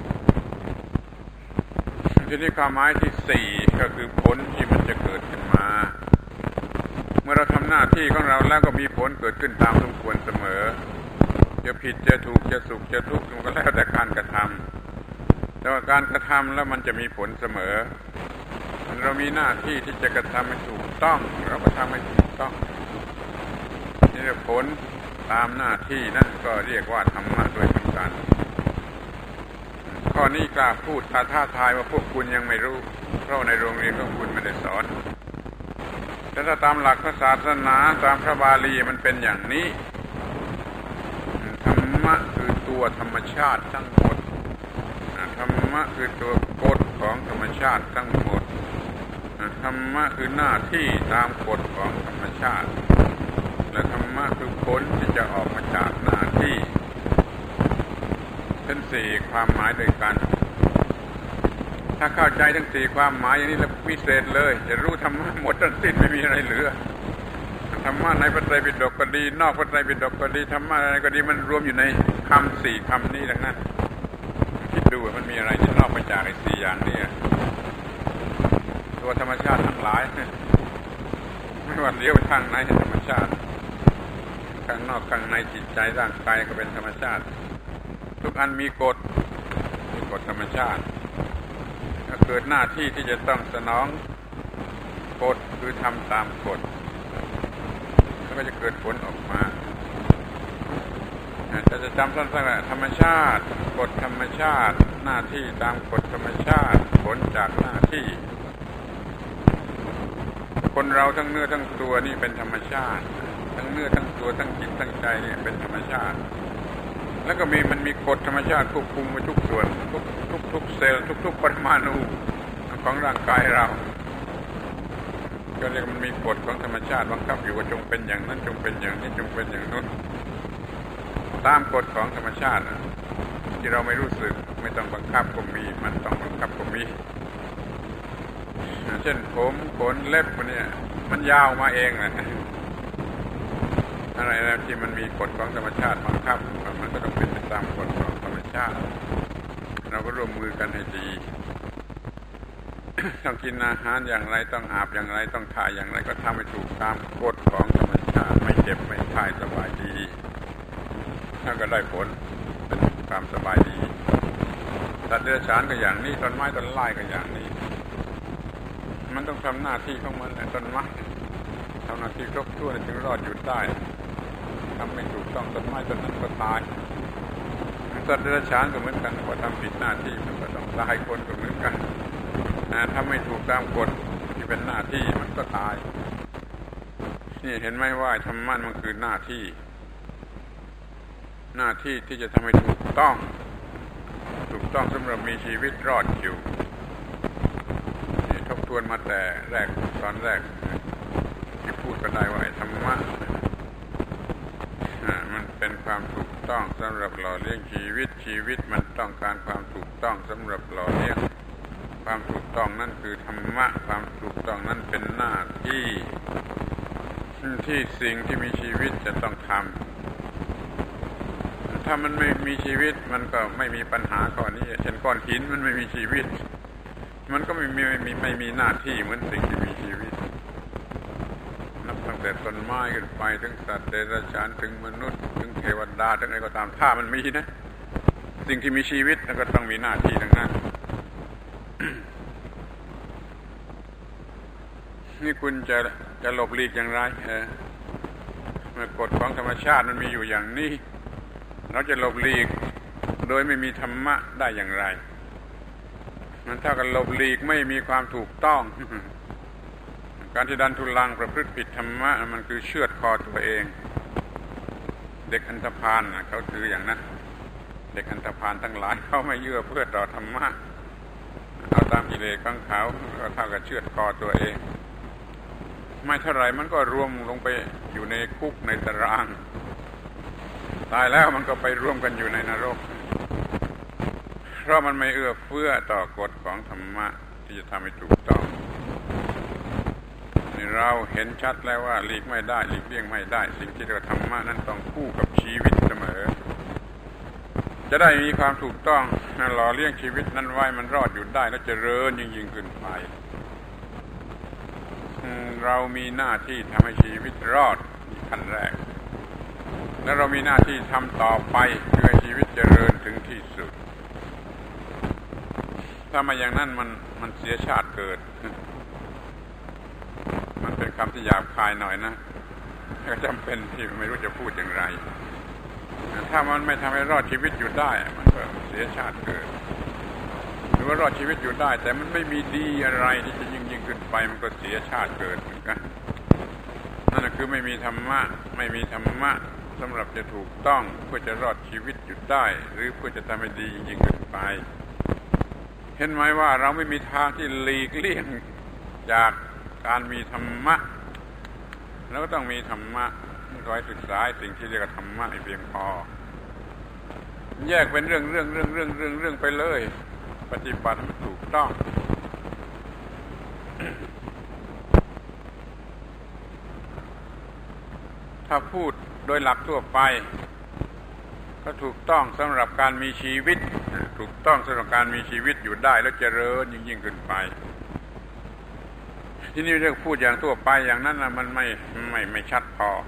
ทีนี้ความหมายที่สี่ก็คือผลที่มันจะเกิดขึ้นมาเมื่อเราทำหน้าที่ของเราแล้วก็มีผลเกิดขึ้นตามสมควรเสมอจะผิดจะถูกจะสุขจะทุกข์มันก็แล้วแต่การกระทำแต่ว่าการกระทำแล้วมันจะมีผลเสมอเรามีหน้าที่ที่จะกระทำให้ถูกต้องเราก็ทำให้ถูกต้องนี่ผลตามหน้าที่นั่นก็เรียกว่าธรรมะด้วยเหมือนกันข้อนี้กล้าพูดท้าทายว่าพวกคุณยังไม่รู้เพราะในโรงเรียนของคุณไม่ได้สอนแต่ถ้าตามหลักศาสนาตามพระบาลีมันเป็นอย่างนี้ธรรมะคือตัวธรรมชาติทั้งหมดธรรมะคือตัวกฎของธรรมชาติทั้งหมดธรรมะคือหน้าที่ตามกฎของธรรมชาติและธรรมะคือผลที่จะออกมาจากหน้าที่เป็นสี่ความหมายด้วยกันถ้าเข้าใจทั้งสี่ความหมายอย่างนี้แล้วพิเศษเลยจะรู้ธรรมะหมดทั้งสิ้นไม่มีอะไรเหลือธรรมะในพระไตรปิฎกก็ดีนอกพระไตรปิฎกก็ดีธรรมะอะไรก็ดีมันรวมอยู่ในคำสี่คำนี้ดังนั้นคิดดูว่ามันมีอะไรที่นอกไปจากไอ้สี่อย่างนี้ตัวธรรมชาติทั้งหลายไม่ว่าเลี้ยวไปทางไหนธรรมชาติข้างนอกข้างในจิตใจร่างกายก็เป็นธรรมชาติทุกอันมีกฎธรรมชาติก็เกิดหน้าที่ที่จะต้องสนองกฎคือทำตามกฎแล้วก็จะเกิดผลออกมาจะจำสั้นๆว่าธรรมชาติกฎธรรมชาติหน้าที่ตามกฎธรรมชาติผลจากหน้าที่คนเราทั้งเนื้อทั้งตัวนี่เป็นธรรมชาติทั้งเนื้อทั้งตัวทั้งจิตทั้งใจนี่เป็นธรรมชาติแล้วก็มันมีกฎธรรมชาติควบคุมไว้ทุกส่วนทุกเซลล์ทุกปรมาณูของร่างกายเราก็เรียกมันมีกฎของธรรมชาติบังคับอยู่ว่าจงเป็นอย่างนั้นจงเป็นอย่างนี้จงเป็นอย่างนู้นตามกฎของธรรมชาติที่เราไม่รู้สึกไม่ต้องบังคับก็มีมันต้องบังคับก็มีเช่นผมขนเล็บพวกนี้มันยาวมาเองนะอะไรที่มันมีกฎของธรรมชาติบังคับมันก็ต้องเป็นไปตามกฎของธรรมชาติเราก็ร่วมมือกันให้ดี ต้องกินอาหารอย่างไรต้องอาบอย่างไรต้องถ่ายอย่างไรก็ทำให้ถูกตามกฎของธรรมชาติไม่เจ็บไม่ไข้สบายดีนั่นก็ได้ผลเป็นความสบายดีสัตว์เดรัจฉานก็อย่างนี้ต้นไม้ต้นไม้ก็อย่างนี้มันต้องทำหน้าที่ของมันต้นไม้ทำหน้าที่ครบถ้วนจึงรอดอยู่ได้ทำไม่ถูกต้องต้นไม้ต้นนั้นก็ตายสัตว์เดรัจฉานก็เหมือนกันพอทำผิดหน้าที่มันก็ต้องตายคนก็เหมือนกันถ้าไม่ถูกตามกฎที่เป็นหน้าที่มันก็ตายนี่เห็นไหมว่าธรรมะมันคือหน้าที่ที่จะทำให้ถูกต้องสำหรับมีชีวิตรอดอยู่ทบทวนมาแต่ตอนแรกที่พูดก็ได้ว่าธรรมะมันเป็นความถูกต้องสำหรับหล่อเลี้ยงชีวิตมันต้องการความถูกต้องสำหรับหล่อเลี้ยงความถูกต้องนั่นคือธรรมะความถูกต้องนั่นเป็นหน้าที่สิ่งที่มีชีวิตจะต้องทำถ้ามันไม่มีชีวิตมันก็ไม่มีปัญหาข้อนี้เช่นก้อนหินมันไม่มีชีวิตมันก็ไม่มีหน้าที่เหมือนสิ่งที่มีชีวิตนับตั้งแต่ต้นไม้ขึ้นไปถึงสัตว์เดรัจฉานถึงมนุษย์ถึงเทวดาถึงอะไรก็ตามถ้ามันมีนะสิ่งที่มีชีวิตมันก็ต้องมีหน้าที่ทั้งนั้น นี่คุณจะหลบหลีกอย่างไรเมื่อกฎของธรรมชาติมันมีอยู่อย่างนี้เราจะหลบหลีกโดยไม่มีธรรมะได้อย่างไรมันเท่ากับหลบหลีกไม่มีความถูกต้อง การที่ดันทุลังประพฤติผิดธรรมะมันคือเชือดคอตัวเองเด็กอันธพาลเขาถืออย่างนั้นเด็กอันธพาลทั้งหลายเขาไม่เยื่อเพื่อต่อธรรมะเอาตามกิเลสของเขาก็เท่ากับเชือดคอตัวเองไม่เท่าไรมันก็รวมลงไปอยู่ในคุกในตารางตายแล้วมันก็ไปร่วมกันอยู่ในนรกเพราะมันไม่เอื้อเฟื้อต่อกฎของธรรมะที่จะทำให้ถูกต้องนี่เราเห็นชัดแล้วว่าหลีกไม่ได้หลีกเลี่ยงไม่ได้สิ่งที่เราธรรมะนั้นต้องคู่กับชีวิตเสมอจะได้มีความถูกต้องหล่อเลี้ยงชีวิตนั้นไว้มันรอดอยู่ได้และเจริญยิ่งขึ้นไปเรามีหน้าที่ทำให้ชีวิตรอดขั้นแรกแล้วเรามีหน้าที่ทำต่อไปเพื่อชีวิตเจริญถึงที่สุดถ้ามาอย่างนั้นมันเสียชาติเกิดมันเป็นคำที่หยาบคายหน่อยนะก็จำเป็นที่ไม่รู้จะพูดอย่างไรถ้ามันไม่ทำให้รอดชีวิตอยู่ได้มันก็เสียชาติเกิดหรือว่ารอดชีวิตอยู่ได้แต่มันไม่มีดีอะไรที่จะยิ่งขึ้นไปมันก็เสียชาติเกิดเหมือนกันนั่นคือไม่มีธรรมะสำหรับจะถูกต้องเพื่อจะรอดชีวิตอยู่ได้หรือเพื่อจะทำให้ดียิ่งขึ้นไปเห็นไหมว่าเราไม่มีทางที่หลีกเลี่ยงจากการมีธรรมะแล้วก็ต้องมีธรรมะคอยศึกษาสิ่งที่เรียกว่าธรรมะให้เพียงพอแยกเป็นเรื่องไปเลยปฏิบัติมันถูกต้อง ถ้าพูดโดยหลักทั่วไปก็ถูกต้องสำหรับการมีชีวิตถูกต้องสำหรับการมีชีวิตอยู่ได้แล้วเจริญยิ่งขึ้นไปที่นี่เรื่องพูดอย่างทั่วไปอย่างนั้นนะมันไม่ชัดพอ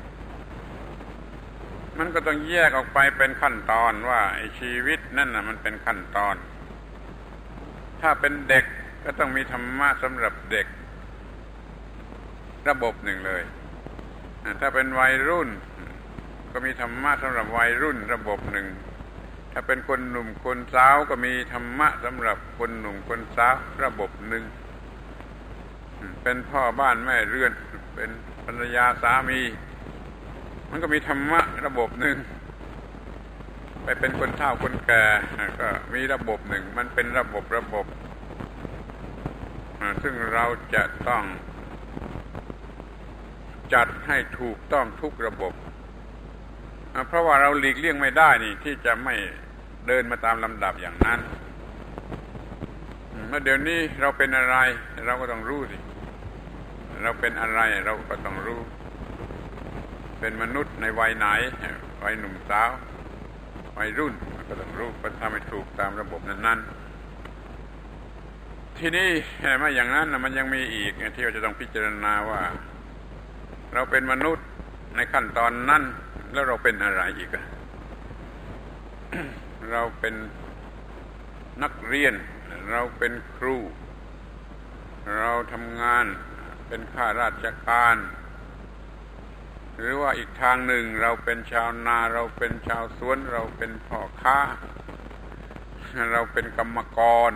มันก็ต้องแยกออกไปเป็นขั้นตอนว่าไอ้ชีวิตนั่นน่ะมันเป็นขั้นตอนถ้าเป็นเด็กก็ต้องมีธรรมะสำหรับเด็กระบบหนึ่งเลยถ้าเป็นวัยรุ่นก็มีธรรมะสำหรับวัยรุ่นระบบหนึ่งถ้าเป็นคนหนุ่มคนสาวก็มีธรรมะสำหรับคนหนุ่มคนสาวระบบหนึ่งเป็นพ่อบ้านแม่เรือนเป็นภรรยาสามีมันก็มีธรรมะระบบหนึ่งไปเป็นคนเฒ่าคนแก่ก็มีระบบหนึ่งมันเป็นระบบซึ่งเราจะต้องจัดให้ถูกต้องทุกระบบเพราะว่าเราหลีกเลี่ยงไม่ได้นี่ที่จะไม่เดินมาตามลำดับอย่างนั้นเมื่อเดี๋ยวนี้เราเป็นอะไรเราก็ต้องรู้สิเราเป็นอะไรเราก็ต้องรู้เป็นมนุษย์ในวัยไหนวัยหนุ่มสาววัยรุ่นก็ต้องรู้ก็ทำให้ถูกตามระบบนั้นๆที่นี่มาอย่างนั้นมันยังมีอีกที่เราจะต้องพิจารณาว่าเราเป็นมนุษย์ในขั้นตอนนั้นแล้วเราเป็นอะไรอีก เราเป็นนักเรียนเราเป็นครูเราทำงานเป็นข้าราชการหรือว่าอีกทางหนึ่งเราเป็นชาวนาเราเป็นชาวสวนเราเป็นพ่อค้าเราเป็นกรรมกร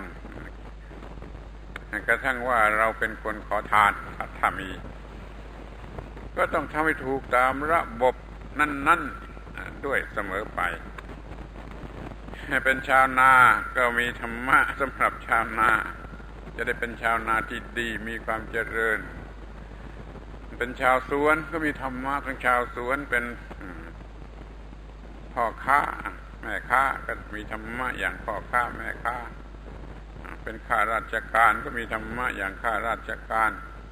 กระทั่งว่าเราเป็นคนขอทานถ้ามีก็ต้องทำให้ถูกตามระบบนั้นๆด้วยเสมอไปเป็นชาวนาก็มีธรรมะสำหรับชาวนาจะได้เป็นชาวนาที่ดีมีความเจริญเป็นชาวสวนก็มีธรรมะของชาวสวนเป็นพ่อค้าแม่ค้าก็มีธรรมะอย่างพ่อค้าแม่ค้าเป็นข้าราชการก็มีธรรมะอย่างข้าราชการ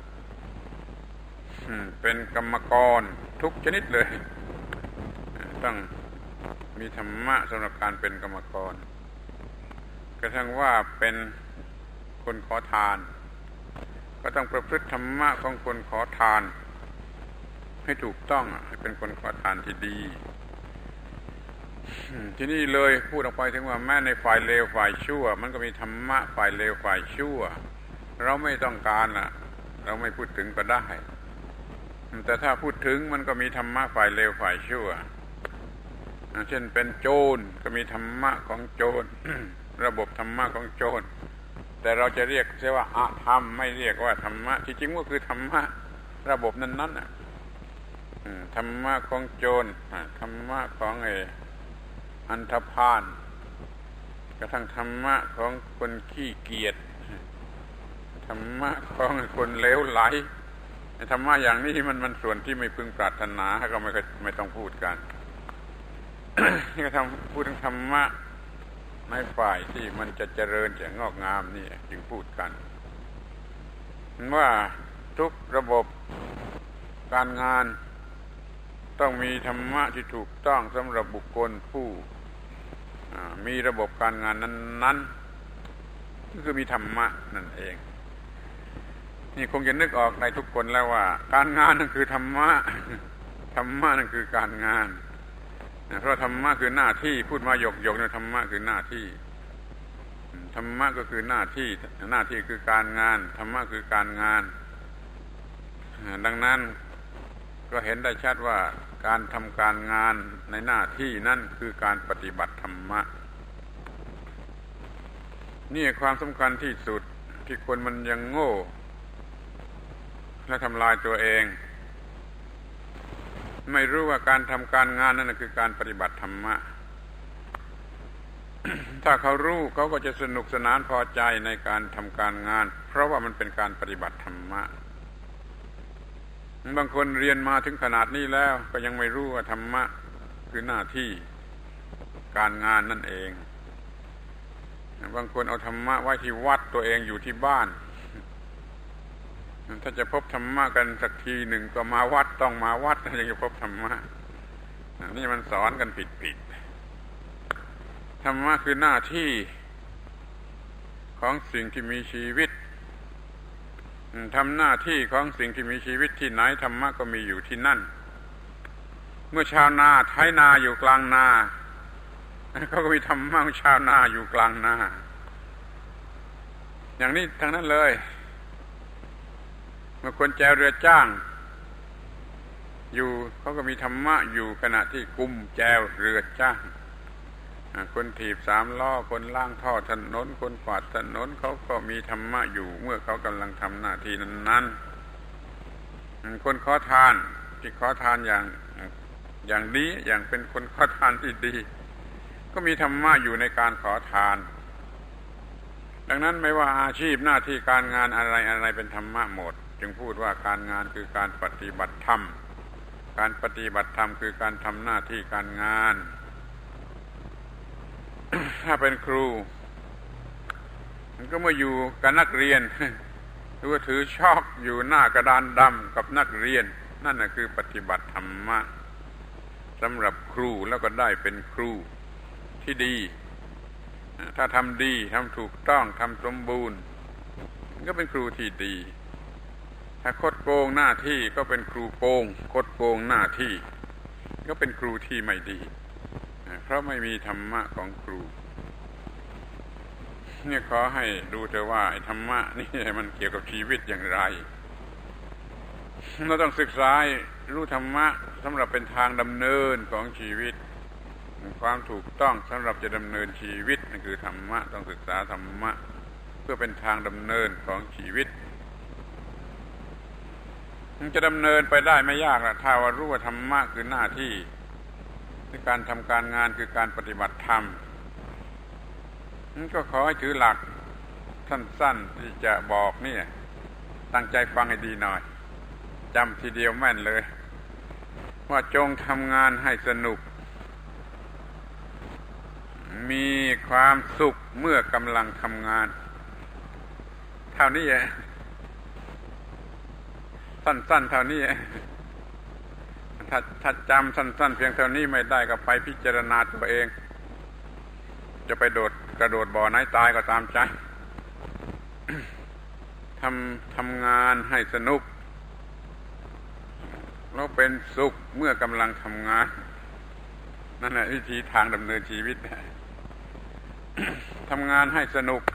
เป็นกรรมกรทุกชนิดเลยต้องมีธรรมะสำหรับการเป็นกรรมกรกระทั่งว่าเป็นคนขอทานก็ต้องประพฤติธรรมะของคนขอทานให้ถูกต้องให้เป็นคนขอทานที่ดีที่นี่เลยพูดออกไปถึงว่าแม้ในฝ่ายเลวฝ่ายชั่วมันก็มีธรรมะฝ่ายเลวฝ่ายชั่วเราไม่ต้องการเราไม่พูดถึงก็ได้แต่ถ้าพูดถึงมันก็มีธรรมะฝ่ายเลวฝ่ายชั่วเช่นเป็นโจรก็มีธรรมะของโจร ระบบธรรมะของโจรแต่เราจะเรียกเสียว่าอธรรมไม่เรียกว่าธรรมะที่จริงก็คือธรรมะระบบนั้นธรรมะของโจรธรรมะของอันธพาลกระทั่งธรรมะของคนขี้เกียจธรรมะของคนเลวไหลธรรมะอย่างนี้มันส่วนที่ไม่พึงปรารถนาก็ไม่ต้องพูดกันนี่ก็พูดถึงธรรมะในฝ่ายที่มันจะเจริญจะงอกงามนี่จึงพูดกันว่าทุกระบบการงานต้องมีธรรมะที่ถูกต้องสำหรับบุคคลผู้มีระบบการงานนั้นๆก็คือมีธรรมะนั่นเองนี่คงจะนึกออกในทุกคนแล้วว่าการงานนั่นคือธรรมะธรรมะนั่นคือการงานเพราะธรรมะคือหน้าที่พูดมาหยกๆเนี่ยธรรมะคือหน้าที่ธรรมะก็คือหน้าที่หน้าที่คือการงานธรรมะคือการงานดังนั้นก็เห็นได้ชัดว่าการทำการงานในหน้าที่นั่นคือการปฏิบัติธรรมะนี่ความสำคัญที่สุดที่คนมันยังโง่และทำลายตัวเองไม่รู้ว่าการทำการงานนั่นคือการปฏิบัติธรรมะ ถ้าเขารู้เขาก็จะสนุกสนานพอใจในการทำการงานเพราะว่ามันเป็นการปฏิบัติธรรมะบางคนเรียนมาถึงขนาดนี้แล้วก็ยังไม่รู้ว่าธรรมะคือหน้าที่การงานนั่นเองบางคนเอาธรรมะไว้ที่วัดตัวเองอยู่ที่บ้านถ้าจะพบธรรมะกันสักทีหนึ่งก็มาวัดต้องมาวัดถึงจะพบธรรมะนี่มันสอนกันผิดธรรมะคือหน้าที่ของสิ่งที่มีชีวิตทำหน้าที่ของสิ่งที่มีชีวิตที่ไหนธรรมะก็มีอยู่ที่นั่นเมื่อชาวนาไถนาอยู่กลางนาเขาก็มีธรรมะของชาวนาอยู่กลางนาอย่างนี้ทั้งนั้นเลยเมื่อคนแจวเรือจ้างอยู่เขาก็มีธรรมะอยู่ขณะที่กุมแจวเรือจ้างคนถีบ3 ล้อคนล้างท่อถนนคนกวาดถนนเขาก็มีธรรมะอยู่เมื่อเขากำลังทำหน้าที่นั้นๆคนขอทานที่ขอทานอย่างดีอย่างเป็นคนขอทานที่ดีก็มีธรรมะอยู่ในการขอทานดังนั้นไม่ว่าอาชีพหน้าที่การงานอะไรเป็นธรรมะหมดจึงพูดว่าการงานคือการปฏิบัติธรรมการปฏิบัติธรรมคือการทำหน้าที่การงาน ถ้าเป็นครูมันก็มาอยู่กับนักเรียนหรือว่าถือชอบอยู่หน้ากระดานดำกับนักเรียนนั่นน่ะคือปฏิบัติธรรมะสำหรับครูแล้วก็ได้เป็นครูที่ดีถ้าทำดีทำถูกต้องทำสมบูรณ์ก็เป็นครูที่ดีถ้าคดโกงหน้าที่ก็เป็นครูโกงคดโกงหน้าที่ก็เป็นครูที่ไม่ดีเพราะไม่มีธรรมะของครูเนี่ยขอให้ดูเถอะว่าไอ้ธรรมะนี่มันเกี่ยวกับชีวิตอย่างไรเราต้องศึกษารู้ธรรมะสำหรับเป็นทางดำเนินของชีวิตความถูกต้องสำหรับจะดำเนินชีวิตนั่นคือธรรมะต้องศึกษาธรรมะเพื่อเป็นทางดำเนินของชีวิตมันจะดำเนินไปได้ไม่ยากละถ้าว่ารู้ว่าธรรมะคือหน้าที่คือการทำการงานคือการปฏิบัติธรรมนั่นก็ขอให้ถือหลักสั้นๆที่จะบอกนี่ตั้งใจฟังให้ดีหน่อยจำทีเดียวแม่นเลยว่าจงทำงานให้สนุกมีความสุขเมื่อกำลังทำงานเท่านี้สั้นๆเท่านี้ถ้าจำสั้นๆเพียงเท่านี้ไม่ได้ก็ไปพิจารณาตัวเองจะไปกระโดดบ่อไหนตายก็ตามใจ ทำงานให้สนุกแล้วเป็นสุขเมื่อกำลังทำงานนั่นแหละวิธีทางดำเนินชีวิต ทำงานให้สนุก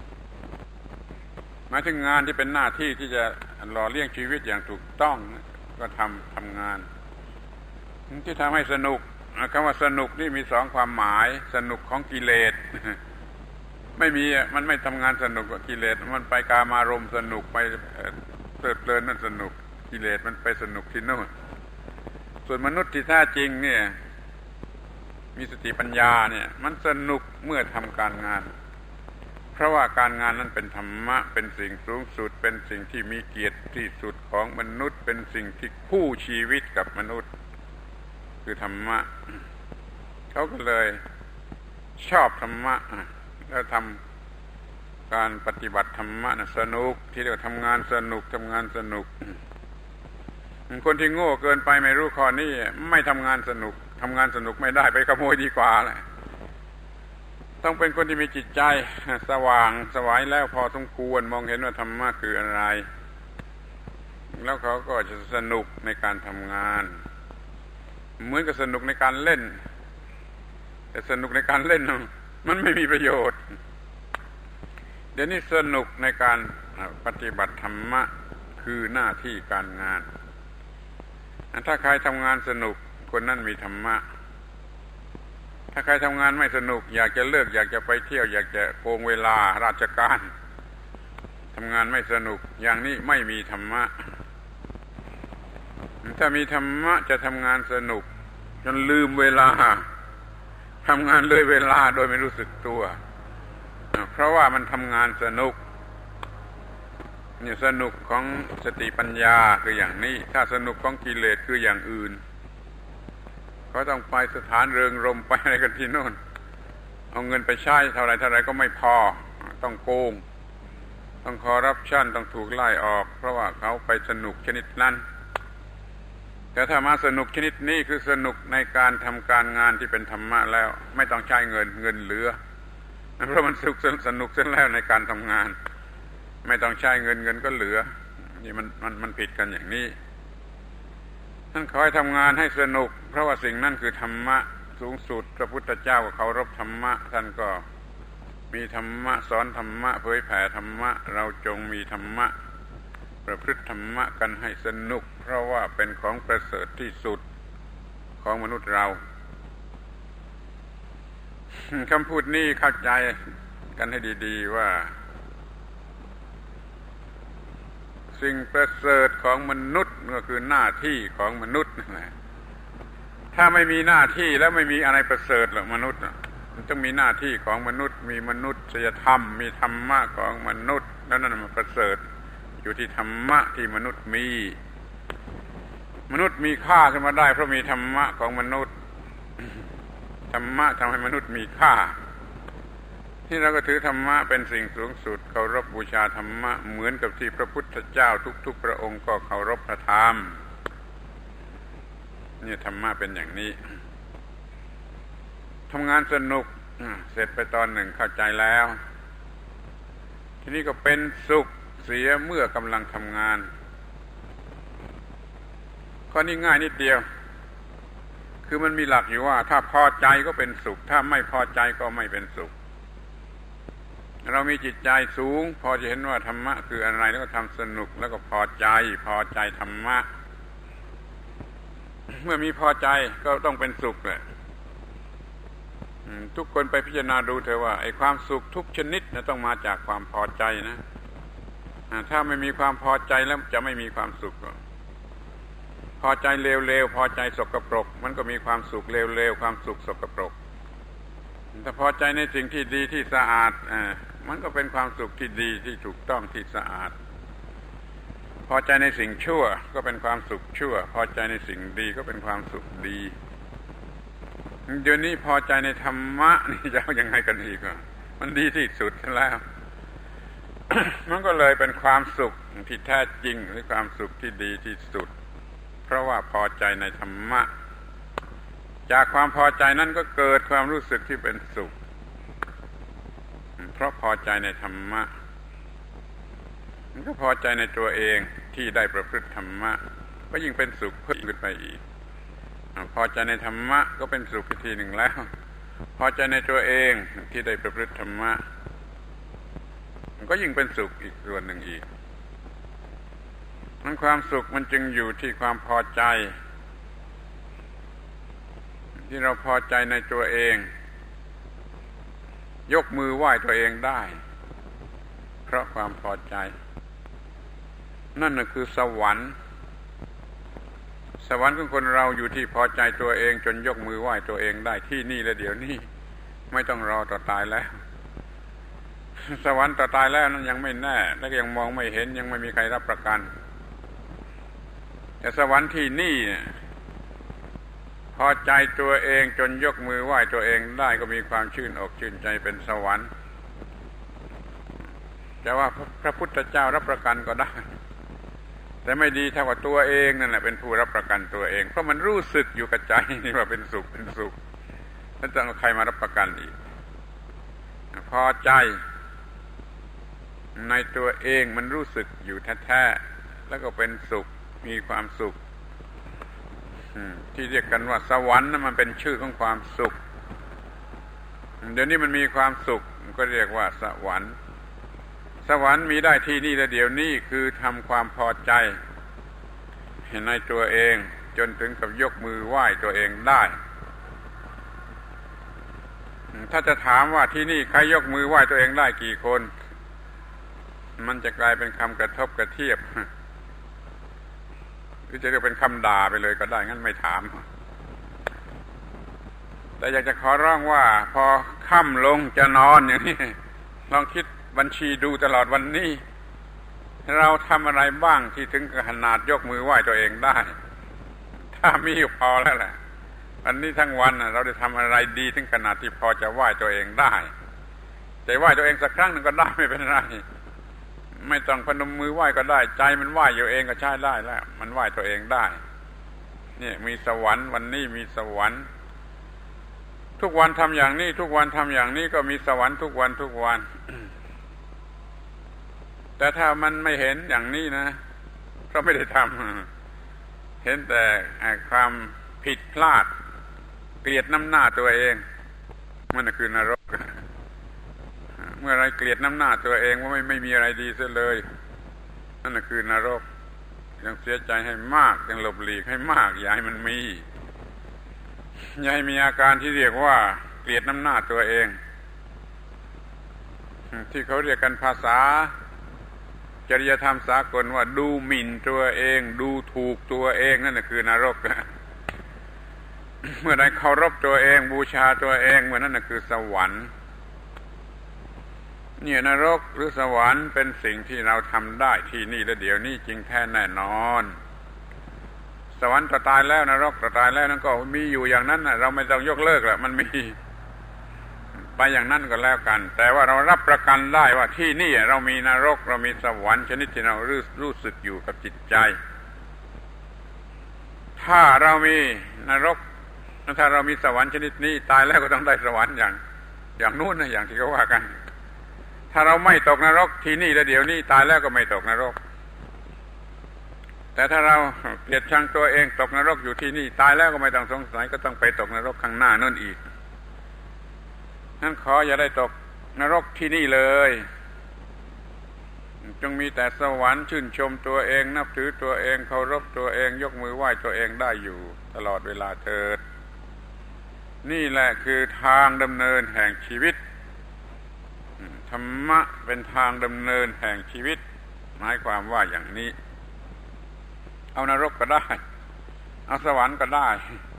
หมายถึงงานที่เป็นหน้าที่ที่จะหล่อเลี้ยงชีวิตอย่างถูกต้องก็ทำงานที่ทำให้สนุกคำว่าสนุกนี่มี2 ความหมายสนุกของกิเลส ไม่มีมันไม่ทำงานสนุกกับกิเลสมันไปกามารมณ์สนุกไปเพลิดเพลินนั่นสนุกกิเลสมันไปสนุกที่โน่นส่วนมนุษย์ที่แท้จริงเนี่ยมีสติปัญญาเนี่ยมันสนุกเมื่อทำการงานเพราะว่าการงานนั้นเป็นธรรมะเป็นสิ่งสูงสุดเป็นสิ่งที่มีเกียรติที่สุดของมนุษย์เป็นสิ่งที่คู่ชีวิตกับมนุษย์คือธรรมะเขาก็เลยชอบธรรมะแล้วทำการปฏิบัติธรรมะนะสนุกที่เรียกว่าทำงานสนุกคนที่โง่เกินไปไม่รู้ข้อนี้ไม่ทำงานสนุกไม่ได้ไปขโมยดีกว่าแหละต้องเป็นคนที่มีจิตใจสว่างไสวแล้วพอสมควรมองเห็นว่าธรรมะคืออะไรแล้วเขาก็จะสนุกในการทำงานเหมือนกับสนุกในการเล่นแต่สนุกในการเล่นมันไม่มีประโยชน์เดี๋ยวนี้สนุกในการปฏิบัติธรรมะคือหน้าที่การงานถ้าใครทำงานสนุกคนนั้นมีธรรมะถ้าใครทำงานไม่สนุกอยากจะเลิกอยากจะไปเที่ยวอยากจะโกงเวลาราชการทำงานไม่สนุกอย่างนี้ไม่มีธรรมะถ้ามีธรรมะจะทำงานสนุกจนลืมเวลาทำงานเลยเวลาโดยไม่รู้สึกตัวเพราะว่ามันทำงานสนุกเนี่ยสนุกของสติปัญญาคืออย่างนี้ถ้าสนุกของกิเลสคืออย่างอื่นเขาต้องไปสถานเริงรมไปอะไรกันที่โน่นเอาเงินไปใช้เท่าไรก็ไม่พอต้องโกงต้องคอร์รัปชันต้องถูกไล่ออกเพราะว่าเขาไปสนุกชนิดนั้นแต่ถ้ามาสนุกชนิดนี้คือสนุกในการทำการงานที่เป็นธรรมะแล้วไม่ต้องใช้เงินเหลือเพราะมันสนุกเส้นแล้วในการทำงานไม่ต้องใช้เงินก็เหลือนี่มันผิดกันอย่างนี้ท่านขอให้ทำงานให้สนุกเพราะว่าสิ่งนั้นคือธรรมะสูงสุดพระพุทธเจ้าเคารพธรรมะท่านก็มีธรรมะสอนธรรมะเผยแผ่ธรรมะเราจงมีธรรมะประพฤติธรรมะกันให้สนุกเพราะว่าเป็นของประเสริฐที่สุดของมนุษย์เราคำพูดนี้เข้าใจกันให้ดีๆว่าสิ่งประเสริฐของมนุษย์ก็คือหน้าที่ของมนุษย์นั่นแหละถ้าไม่มีหน้าที่แล้วไม่มีอะไรประเสริฐหรอกมนุษย์มันต้องมีหน้าที่ของมนุษย์มีมนุษยธรรมมีธรรมะของมนุษย์แล้วนั่นมันประเสริฐอยู่ที่ธรรมะที่มนุษย์มีมนุษย์มีค่าขึ้นมาได้เพราะมีธรรมะของมนุษย์ธรรมะทำให้มนุษย์มีค่าที่เราก็ถือธรรมะเป็นสิ่งสูงสุดเคารพบูชาธรรมะเหมือนกับที่พระพุทธเจ้าทุกๆพระองค์ก็เคารพพระธรรมนี่ธรรมะเป็นอย่างนี้ทำงานสนุกเสร็จไปตอนหนึ่งเข้าใจแล้วทีนี้ก็เป็นสุขเสียเมื่อกำลังทำงานข้อนี้ง่ายนิดเดียวคือมันมีหลักอยู่ว่าถ้าพอใจก็เป็นสุขถ้าไม่พอใจก็ไม่เป็นสุขเรามีจิตใจสูงพอจะเห็นว่าธรรมะคืออะไรแล้วก็ทำสนุกแล้วก็พอใจธรรมะเมื่อมีพอใจก็ต้องเป็นสุขแหละทุกคนไปพิจารณาดูเถอะว่าไอ้ความสุขทุกชนิดนะต้องมาจากความพอใจนะถ้าไม่มีความพอใจแล้วจะไม่มีความสุขพอใจเลวๆพอใจสกปรกมันก็มีความสุขเลวๆความสุขสกปรกถ้าพอใจในสิ่งที่ดีที่สะอาดมันก็เป็นความสุขที่ดีที่ถูกต้องที่สะอาดพอใจในสิ่งชั่วก็เป็นความสุขชั่วพอใจในสิ่งดีก็เป็นความสุขดีเดี๋ยวนี้พอใจในธรรมะนี่จะเอายังไงกันอีกอ่ะมันดีที่สุดแล้ว มันก็เลยเป็นความสุขที่แท้จริงหรือความสุขที่ดีที่สุดเพราะว่าพอใจในธรรมะจากความพอใจนั้นก็เกิดความรู้สึกที่เป็นสุขเพราะพอใจในธรรมะมันก็พอใจในตัวเองที่ได้ประพฤติธรรมะก็ยิ่งเป็นสุขเพิ่มขึ้นไปอีกพอใจในธรรมะก็เป็นสุขอีกทีหนึ่งแล้วพอใจในตัวเองที่ได้ประพฤติธรรมะมันก็ยิ่งเป็นสุขอีกส่วนหนึ่งอีกมันความสุขมันจึงอยู่ที่ความพอใจที่เราพอใจในตัวเองยกมือไหว้ตัวเองได้เพราะความพอใจนั่นน่ะคือสวรรค์ของคนเราอยู่ที่พอใจตัวเองจนยกมือไหว้ตัวเองได้ที่นี่และเดี๋ยวนี้ไม่ต้องรอต่อตายแล้วสวรรค์ต่อตายแล้วนั้นยังไม่แน่และยังมองไม่เห็นยังไม่มีใครรับประกันแต่สวรรค์ที่นี่พอใจตัวเองจนยกมือไหว้ตัวเองได้ก็มีความชื่นอกชื่นใจเป็นสวรรค์แต่ว่าพระพุทธเจ้ารับประกันก็ได้แต่ไม่ดีเท่ากับตัวเองนั่นแหละเป็นผู้รับประกันตัวเองเพราะมันรู้สึกอยู่กับใจนี่ว่าเป็นสุขแล้วจะเอาใครมารับประกันอีกพอใจในตัวเองมันรู้สึกอยู่แท้ๆแล้วก็เป็นสุขมีความสุขที่เรียกกันว่าสวรรค์นั้นมันเป็นชื่อของความสุขเดี๋ยวนี้มันมีความสุขก็เรียกว่าสวรรค์มีได้ที่นี่และเดี๋ยวนี้คือทำความพอใจในตัวเองจนถึงกับยกมือไหว้ตัวเองได้ถ้าจะถามว่าที่นี่ใครยกมือไหว้ตัวเองได้กี่คนมันจะกลายเป็นคำกระทบกระเทียบหรือจะเรียกเป็นคำด่าไปเลยก็ได้งั้นไม่ถามแต่อยากจะขอร้องว่าพอค่ำลงจะนอนอย่างนี้ลองคิดบัญชีดูตลอดวันนี้เราทำอะไรบ้างที่ถึงขนาดยกมือไหว้ตัวเองได้ถ้ามีพอแล้วแหละวันนี้ทั้งวันเราได้ทำอะไรดีถึงขนาดที่พอจะไหว้ตัวเองได้แต่ไหว้ตัวเองสักครั้งหนึ่งก็ได้ไม่เป็นไรไม่ต้องพนมมือไหว้ก็ได้ใจมันไหว้อยู่เองก็ใช้ได้แล้วมันไหว้ตัวเองได้นี่มีสวรรค์วันนี้มีสวรรค์ทุกวันทำอย่างนี้ทุกวันทำอย่างนี้ก็มีสวรรค์ทุกวัน แต่ถ้ามันไม่เห็นอย่างนี้นะก็ไม่ได้ทำเห็นแต่ความผิดพลาดเกลียดน้ำหน้าตัวเองมันคือนรกเมื่อไรเกลียดน้ำหน้าตัวเองว่าไม่มีอะไรดีเสียเลยนั่นคือนรกยังเสียใจให้มากยังหลบหลีกให้มากอย่าให้มันมีอย่าให้มีอาการที่เรียกว่าเกลียดน้ำหน้าตัวเองที่เขาเรียกกันภาษาจริยธรรมสากลว่าดูหมิ่นตัวเองดูถูกตัวเองนั่นแหละคือนรก เมื่อใดเคารพตัวเองบูชาตัวเองเมื่อนั้นน่ะคือสวรรค์เนี่ยนรกหรือสวรรค์เป็นสิ่งที่เราทำได้ที่นี่และเดี๋ยวนี้จริงแท้แน่นอนสวรรค์ก็ตายแล้วนรกก็ตายแล้วนั่นก็มีอยู่อย่างนั้นน่ะเราไม่ต้องยกเลิกละมันมีไปอย่างนั้นก็แล้วกันแต่ว่าเรารับประกันได้ว่าที่นี่เรามีนรกเรามีสวรรค์ชนิดที่เรารู้สึกอยู่กับจิตใจถ้าเรามีนรกถ้าเรามีสวรรค์ชนิดนี้ตายแล้วก็ต้องได้สวรรค์อย่างนู้นนะอย่างที่เขาว่ากันถ้าเราไม่ตกนรกที่นี่แล้วเดี๋ยวนี้ตายแล้วก็ไม่ตกนรกแต่ถ้าเราเกลียดชังตัวเองตกนรกอยู่ที่นี่ตายแล้วก็ไม่ต้องสงสัยก็ต้องไปตกนรกข้างหน้านั่นอีกนั้นขออย่าได้ตกนรกที่นี่เลยจงมีแต่สวรรค์ชื่นชมตัวเองนับถือตัวเองเคารพตัวเองยกมือไหว้ตัวเองได้อยู่ตลอดเวลาเถิดนี่แหละคือทางดำเนินแห่งชีวิตธรรมะเป็นทางดำเนินแห่งชีวิตหมายความว่าอย่างนี้เอานรกก็ได้เอาสวรรค์ก็ได้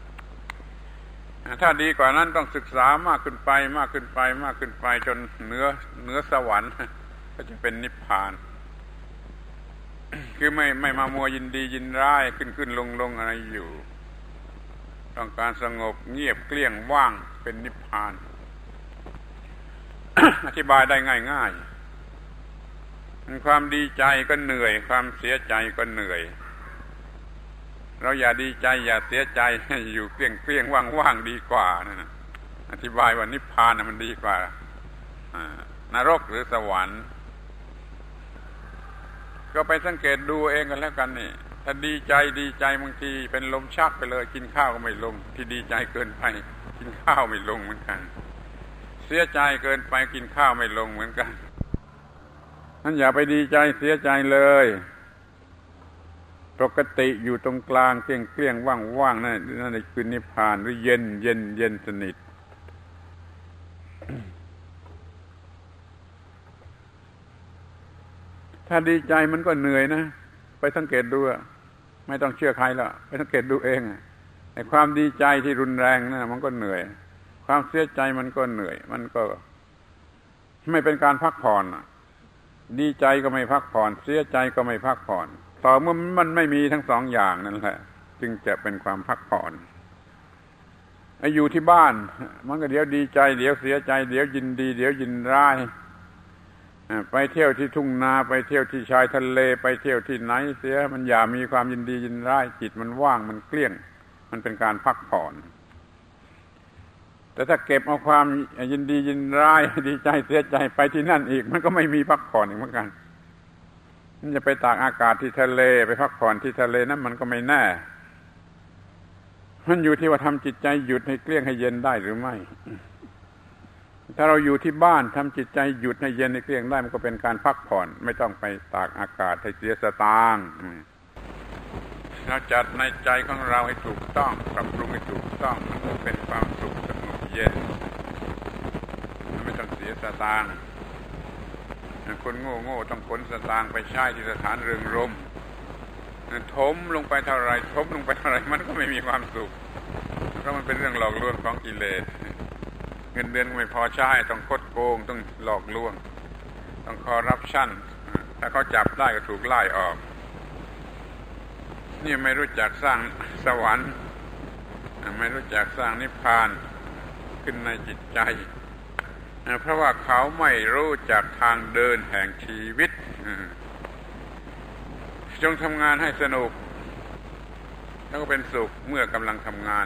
ถ้าดีกว่านั้นต้องศึกษามากขึ้นไปมากขึ้นไปมากขึ้นไปจนเหนือสวรรค์ก็จะเป็นนิพพาน คือไม่มามัวยินดียินร้ายขึ้นลงอะไรอยู่ต้องการสงบเงียบเกลี้ยงว่างเป็นนิพพาน อธิบายได้ง่ายๆความดีใจก็เหนื่อยความเสียใจก็เหนื่อยเราอย่าดีใจอย่าเสียใจอยู่เกลี้ยงว่างดีกว่านะอธิบายว่านิพพานมันดีกว่านรกหรือสวรรค์ก็ไปสังเกตดูเองกันแล้วกันนี่ถ้าดีใจบางทีเป็นลมชักไปเลยกินข้าวก็ไม่ลงที่ดีใจเกินไปกินข้าวไม่ลงเหมือนกันเสียใจเกินไปกินข้าวไม่ลงเหมือนกันนั่นอย่าไปดีใจเสียใจเลยปกติอยู่ตรงกลางเกลี้ยงว่างนั่นคือนิพพานหรือเย็นสนิท ถ้าดีใจมันก็เหนื่อยนะไปสังเกตดูไม่ต้องเชื่อใครละไปสังเกตดูเองไอ้ความดีใจที่รุนแรงนะมันก็เหนื่อยความเสียใจมันก็เหนื่อยมันก็ไม่เป็นการพักผ่อนดีใจก็ไม่พักผ่อนเสียใจก็ไม่พักผ่อนต่อเมื่อมันไม่มีทั้งสองอย่างนั่นแหละจึงจะเป็นความพักผ่อนอยู่ที่บ้านมันก็เดี๋ยวดีใจเดี๋ยวเสียใจเดี๋ยวยินดีเดี๋ยวยินร้ายไปเที่ยวที่ทุ่งนาไปเที่ยวที่ชายทะเลไปเที่ยวที่ไหนเสียมันอย่ามีความยินดียินร้ายจิตมันว่างมันเกลี้ยงมันเป็นการพักผ่อนแต่ถ้าเก็บเอาความยินดียินร้ายดีใจเสียใจไปที่นั่นอีกมันก็ไม่มีพักผ่อนอีกเหมือนกันมันจะไปตากอากาศที่ทะเลไปพักผ่อนที่ทะเลนั้นมันก็ไม่แน่มันอยู่ที่ว่าทำจิตใจหยุดให้เกลี้ยงให้เย็นได้หรือไม่ถ้าเราอยู่ที่บ้านทำจิตใจหยุดให้เย็นให้เกลี้ยงได้มันก็เป็นการพักผ่อนไม่ต้องไปตากอากาศให้เสียสตางค์เราจัดในใจของเราให้ถูกต้องปรับปรุงให้ถูกต้องมันก็เป็นความสุขสงบเย็นไม่ต้องเสียสตางค์คนโง่ต้องขนสตางค์ไปใช้ที่สถานเริงรมย์ถมลงไปเท่าไรมันก็ไม่มีความสุขเพราะมันเป็นเรื่องหลอกลวงของกิเลสเงินเดือนไม่พอใช้ต้องคดโกงต้องหลอกลวงต้องคอร์รัปชันถ้าเขาจับได้ก็ถูกไล่ออกนี่ไม่รู้จักสร้างสวรรค์ไม่รู้จักสร้างนิพพานขึ้นในจิตใจเพราะว่าเขาไม่รู้จักทางเดินแห่งชีวิตจงทำงานให้สนุกแล้วก็เป็นสุขเมื่อกำลังทำงาน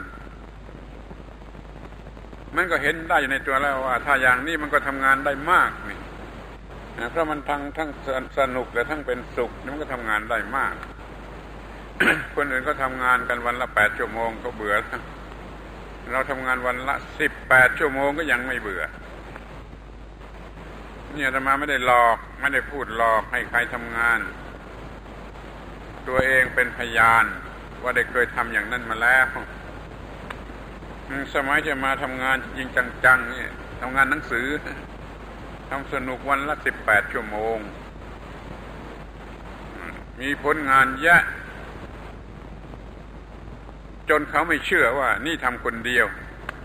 มันก็เห็นได้ในตัวแล้วว่าถ้าอย่างนี้มันก็ทำงานได้มากนี่เพราะมันทั้งสนุกและทั้งเป็นสุขมันก็ทำงานได้มาก คนอื่นก็ทำงานกันวันละ8 ชั่วโมงก็เบื่อเราทำงานวันละ18 ชั่วโมงก็ยังไม่เบื่อเนี่ยอาตมาไม่ได้หลอกไม่ได้พูดหลอกให้ใครทำงานตัวเองเป็นพยานว่าได้เคยทำอย่างนั้นมาแล้วสมัยจะมาทำงานจริงจังๆเนี่ยทำงานหนังสือทำสนุกวันละ18 ชั่วโมงมีผลงานเยอะจนเขาไม่เชื่อว่านี่ทำคนเดียว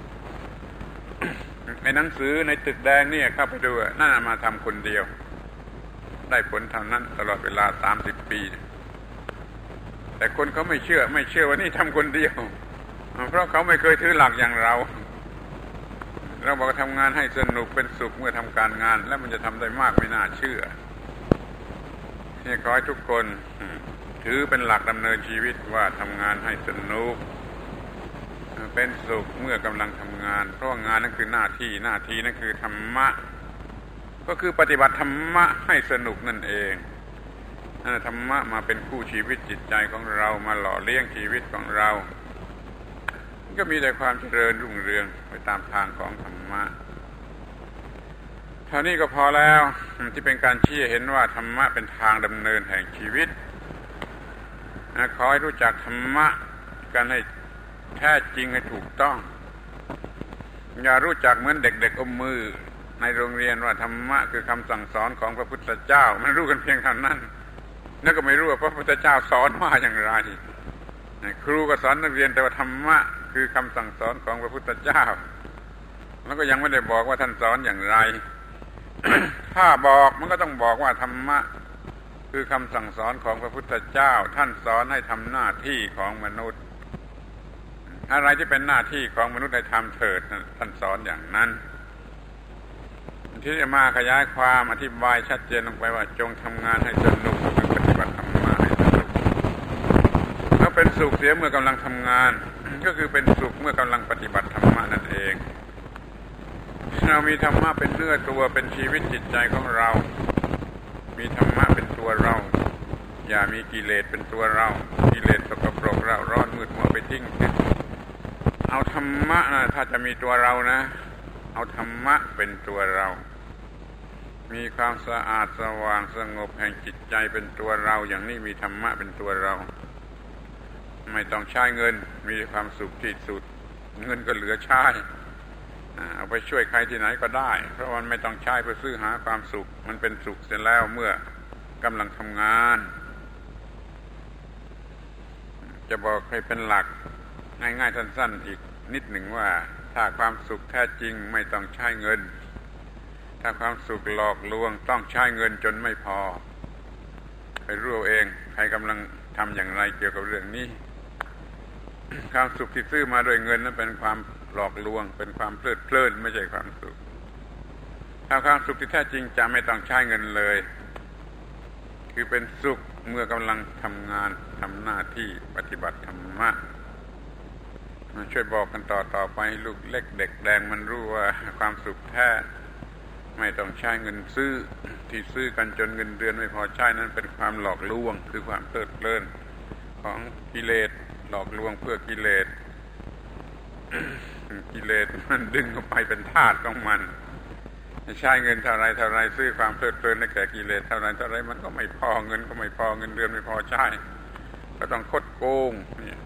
ในหนังสือในตึกแดงเนี่ยเข้าไปดูนั่นมาทำคนเดียวได้ผลเท่านั้นตลอดเวลา30 ปีแต่คนเขาไม่เชื่อว่านี่ทำคนเดียวเพราะเขาไม่เคยถือหลักอย่างเราบอกทำงานให้สนุกเป็นสุขเมื่อทำการงานแล้วมันจะทำได้มากไม่น่าเชื่อนี่ขอให้ทุกคนถือเป็นหลักดำเนินชีวิตว่าทำงานให้สนุกเป็นสุขเมื่อกำลังทำงานเพราะงานนั่นคือหน้าที่นั่นคือธรรมะก็คือปฏิบัติธรรมะให้สนุกนั่นเองธรรมะมาเป็นคู่ชีวิตจิตใจของเรามาหล่อเลี้ยงชีวิตของเราก็มีแต่ความเจริญรุ่งเรืองไปตามทางของธรรมะเท่านี้ก็พอแล้วที่เป็นการชี้เห็นว่าธรรมะเป็นทางดำเนินแห่งชีวิตขอให้รู้จักธรรมะกันให้แท้จริงให้ถูกต้องอย่ารู้จักเหมือนเด็กๆอมมือในโรงเรียนว่าธรรมะคือคำสั่งสอนของพระพุทธเจ้ามันรู้กันเพียงเท่านั้นแล้วก็ไม่รู้ว่าพระพุทธเจ้าสอนว่าอย่างไรครูก็สอนนักเรียนแต่ว่าธรรมะคือคำสั่งสอนของพระพุทธเจ้าแล้วก็ยังไม่ได้บอกว่าท่านสอนอย่างไร ถ้าบอกมันก็ต้องบอกว่าธรรมะคือคำสั่งสอนของพระพุทธเจ้าท่านสอนให้ทำหน้าที่ของมนุษย์อะไรที่เป็นหน้าที่ของมนุษย์ให้ทำเถิดท่านสอนอย่างนั้นที่จะมาขยายความอธิบายชัดเจนลงไปว่าจงทำงานให้สนุกคือปฏิบัติธรรมะให้สนุกแล้วเป็นสุขเสียเมื่อกำลังทำงานก็คือเป็นสุขเมื่อกำลังปฏิบัติธรรมะนั่นเองเรามีธรรมะเป็นเนื้อตัวเป็นชีวิตจิตใจของเรามีธรรมะเป็นตัวเราอย่ามีกิเลสเป็นตัวเรากิเลสสกปรกเราร้อนมืดมัวไปทิ้งเอาธรรมะนะถ้าจะมีตัวเรานะเอาธรรมะเป็นตัวเรามีความสะอาดสว่างสงบแห่งจิตใจเป็นตัวเราอย่างนี้มีธรรมะเป็นตัวเราไม่ต้องใช้เงินมีความสุขที่สุดเงินก็เหลือใช้เอาไปช่วยใครที่ไหนก็ได้เพราะมันไม่ต้องใช้เพื่อซื้อหาความสุขมันเป็นสุขเสร็จแล้วเมื่อกำลังทำงานจะบอกให้เป็นหลักง่ายๆสั้นๆอีกนิดหนึ่งว่าถ้าความสุขแท้จริงไม่ต้องใช้เงินถ้าความสุขหลอกลวงต้องใช้เงินจนไม่พอไปรู้เองใครกำลังทำอย่างไรเกี่ยวกับเรื่องนี้ความสุขที่ซื้อมาด้วยเงินนั้นเป็นความหลอกลวงเป็นความเพลิดเพลินไม่ใช่ความสุขถ้าความสุขที่แท้จริงจะไม่ต้องใช้เงินเลยคือเป็นสุขเมื่อกำลังทำงานทำหน้าที่ปฏิบัติธรรมะช่วยบอกกันต่อไปให้ลูกเล็กเด็กแดงมันรู้ว่าความสุขแท้ไม่ต้องใช้เงินซื้อที่ซื้อกันจนเงินเดือนไม่พอใช้นั้นเป็นความหลอกลวงคือความเพลิดเพลินของกิเลสหลอกลวงเพื่อกิเลส กิเลสมันดึงเข้าไปเป็นทาสของมันใช้เงินเท่าไรซื้อความเพลิดเพลินให้แก่กิเลสเท่าไรมันก็ไม่พอเงินก็ไม่พอเงินเดือนไม่พอใช้ก็ต้องคดโกงนี่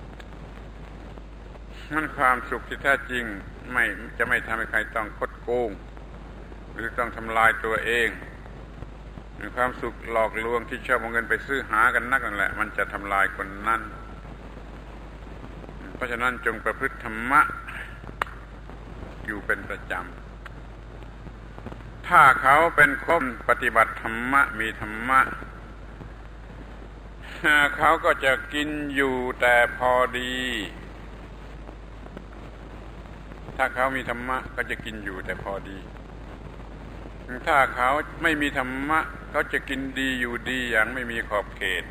มันความสุขที่แท้จริงไม่ทำให้ใครต้องคดโกงหรือต้องทำลายตัวเองความสุขหลอกลวงที่ชอบเอาเงินไปซื้อหากันนักนั่นแหละมันจะทำลายคนนั้นเพราะฉะนั้นจงประพฤติธรรมะอยู่เป็นประจำถ้าเขาเป็นคนปฏิบัติธรรมะมีธรรมะเขาก็จะกินอยู่แต่พอดีถ้าเขามีธรรมะก็จะกินอยู่แต่พอดีถ้าเขาไม่มีธรรมะเขาจะกินดีอยู่ดีอย่างไม่มีขอบเขต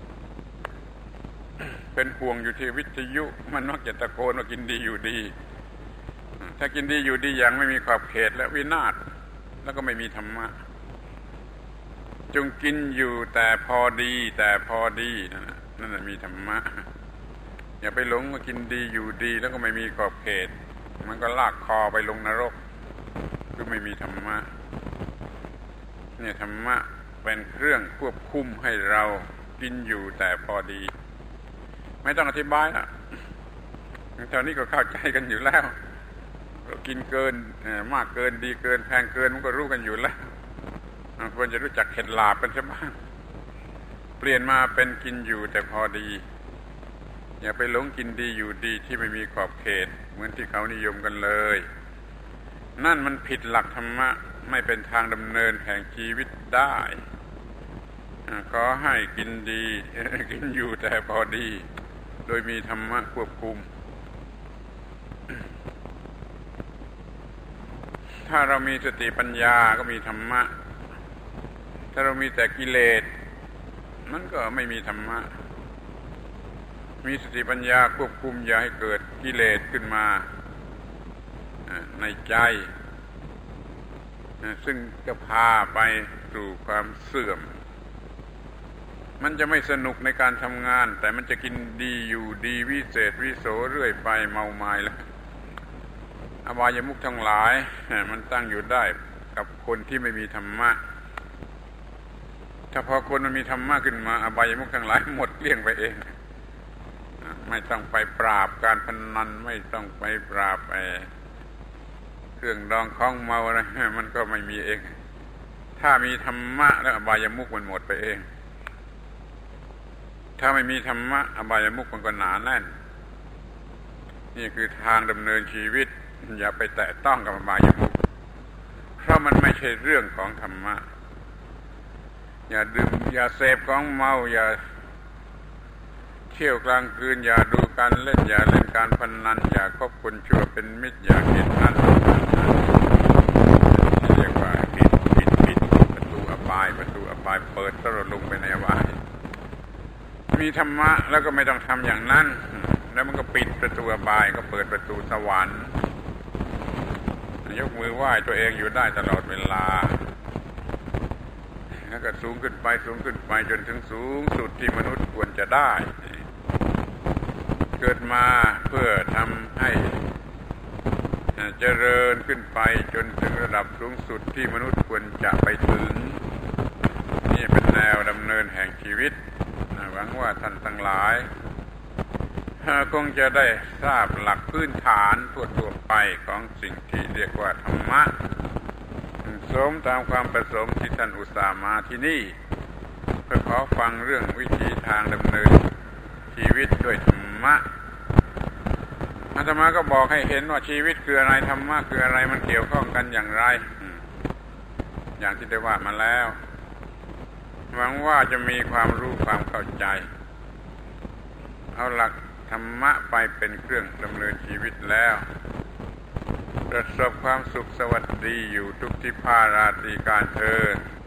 เป็นห่วงอยู่ที่วิทยุมันมักจะตะโกนว่ากินดีอยู่ดีถ้ากินดีอยู่ดีอย่างไม่มีขอบเขตและวินาศแล้วก็ไม่มีธรรมะจงกินอยู่แต่พอดีนั่นแหละมีธรรมะอย่าไปหลงว่ากินดีอยู่ดีแล้วก็ไม่มีขอบเขตมันก็ลากคอไปลงนรกคือไม่มีธรรมะเนี่ยธรรมะเป็นเครื่องควบคุมให้เรากินอยู่แต่พอดีไม่ต้องอธิบายนะเท่านี้ก็เข้าใจกันอยู่แล้วกินเกินมากเกินดีเกินแพงเกินมันก็รู้กันอยู่แล้วควรจะรู้จักเข็ดหลาบกันซะบ้างเปลี่ยนมาเป็นกินอยู่แต่พอดีอย่าไปหลงกินดีอยู่ดีที่ไม่มีขอบเขตเหมือนที่เขานิยมกันเลยนั่นมันผิดหลักธรรมะไม่เป็นทางดำเนินแห่งชีวิตได้ขอให้กินดีกินอยู่แต่พอดีโดยมีธรรมะควบคุมถ้าเรามีสติปัญญาก็มีธรรมะถ้าเรามีแต่กิเลสมันก็ไม่มีธรรมะมีสติปัญญาควบคุมอย่าให้เกิดกิเลสขึ้นมาในใจซึ่งจะพาไปสู่ความเสื่อมมันจะไม่สนุกในการทำงานแต่มันจะกินดีอยู่ดีวิเศษวิโสเรื่อยไปเมาไม้แล้วอบายมุขทั้งหลายมันตั้งอยู่ได้กับคนที่ไม่มีธรรมะถ้าพอคนมันมีธรรมะขึ้นมาอบายมุขทั้งหลายหมดเกลี้ยงไปเองไม่ต้องไปปราบการพนันไม่ต้องไปปราบเครื่องดองของเมาอะไรมันก็ไม่มีเองถ้ามีธรรมะแล้วอบายมุขมันหมดไปเองถ้าไม่มีธรรมะอบายมุขมันก็หนาแน่นนี่คือทางดำเนินชีวิตอย่าไปแตะต้องกับอบายมุขเพราะมันไม่ใช่เรื่องของธรรมะอย่าดื่มอย่าเสพของเมาอย่าเที่ยวกลางคืนอย่าดูการเล่นอย่าเล่นการพนันอย่าคบคนชั่วเป็นมิตรอย่าคิดนั้นที่เรียกว่าผิดประตูอบายเปิดตลอดลงไปในอบายมีธรรมะแล้วก็ไม่ต้องทำอย่างนั้นแล้วมันก็ปิดประตูอบายก็เปิดประตูสวรรค์ยกมือไหว้ตัวเองอยู่ได้ตลอดเวลาแล้วก็สูงขึ้นไปจนถึงสูงสุดที่มนุษย์ควรจะได้เกิดมาเพื่อทำให้เจริญขึ้นไปจนถึงระดับสูงสุดที่มนุษย์ควรจะไปถึงนี่เป็นแนวดำเนินแห่งชีวิตหวังว่าท่านทั้งหลายคงจะได้ทราบหลักพื้นฐานทั่วๆไปของสิ่งที่เรียกว่าธรรมะสมตามความประสงค์ที่ท่านอุตส่าห์มาที่นี่เพื่อขอฟังเรื่องวิธีทางดำเนินชีวิตด้วยธรรมะอาตมาก็บอกให้เห็นว่าชีวิตคืออะไรธรรมะคืออะไรมันเกี่ยวข้องกันอย่างไรอย่างที่ได้ว่ามาแล้วหวังว่าจะมีความรู้ความเข้าใจเอาหลักธรรมะไปเป็นเครื่องดำเนินชีวิตแล้วประสบความสุขสวัสดีอยู่ทุกที่พาราตรีการเทอญ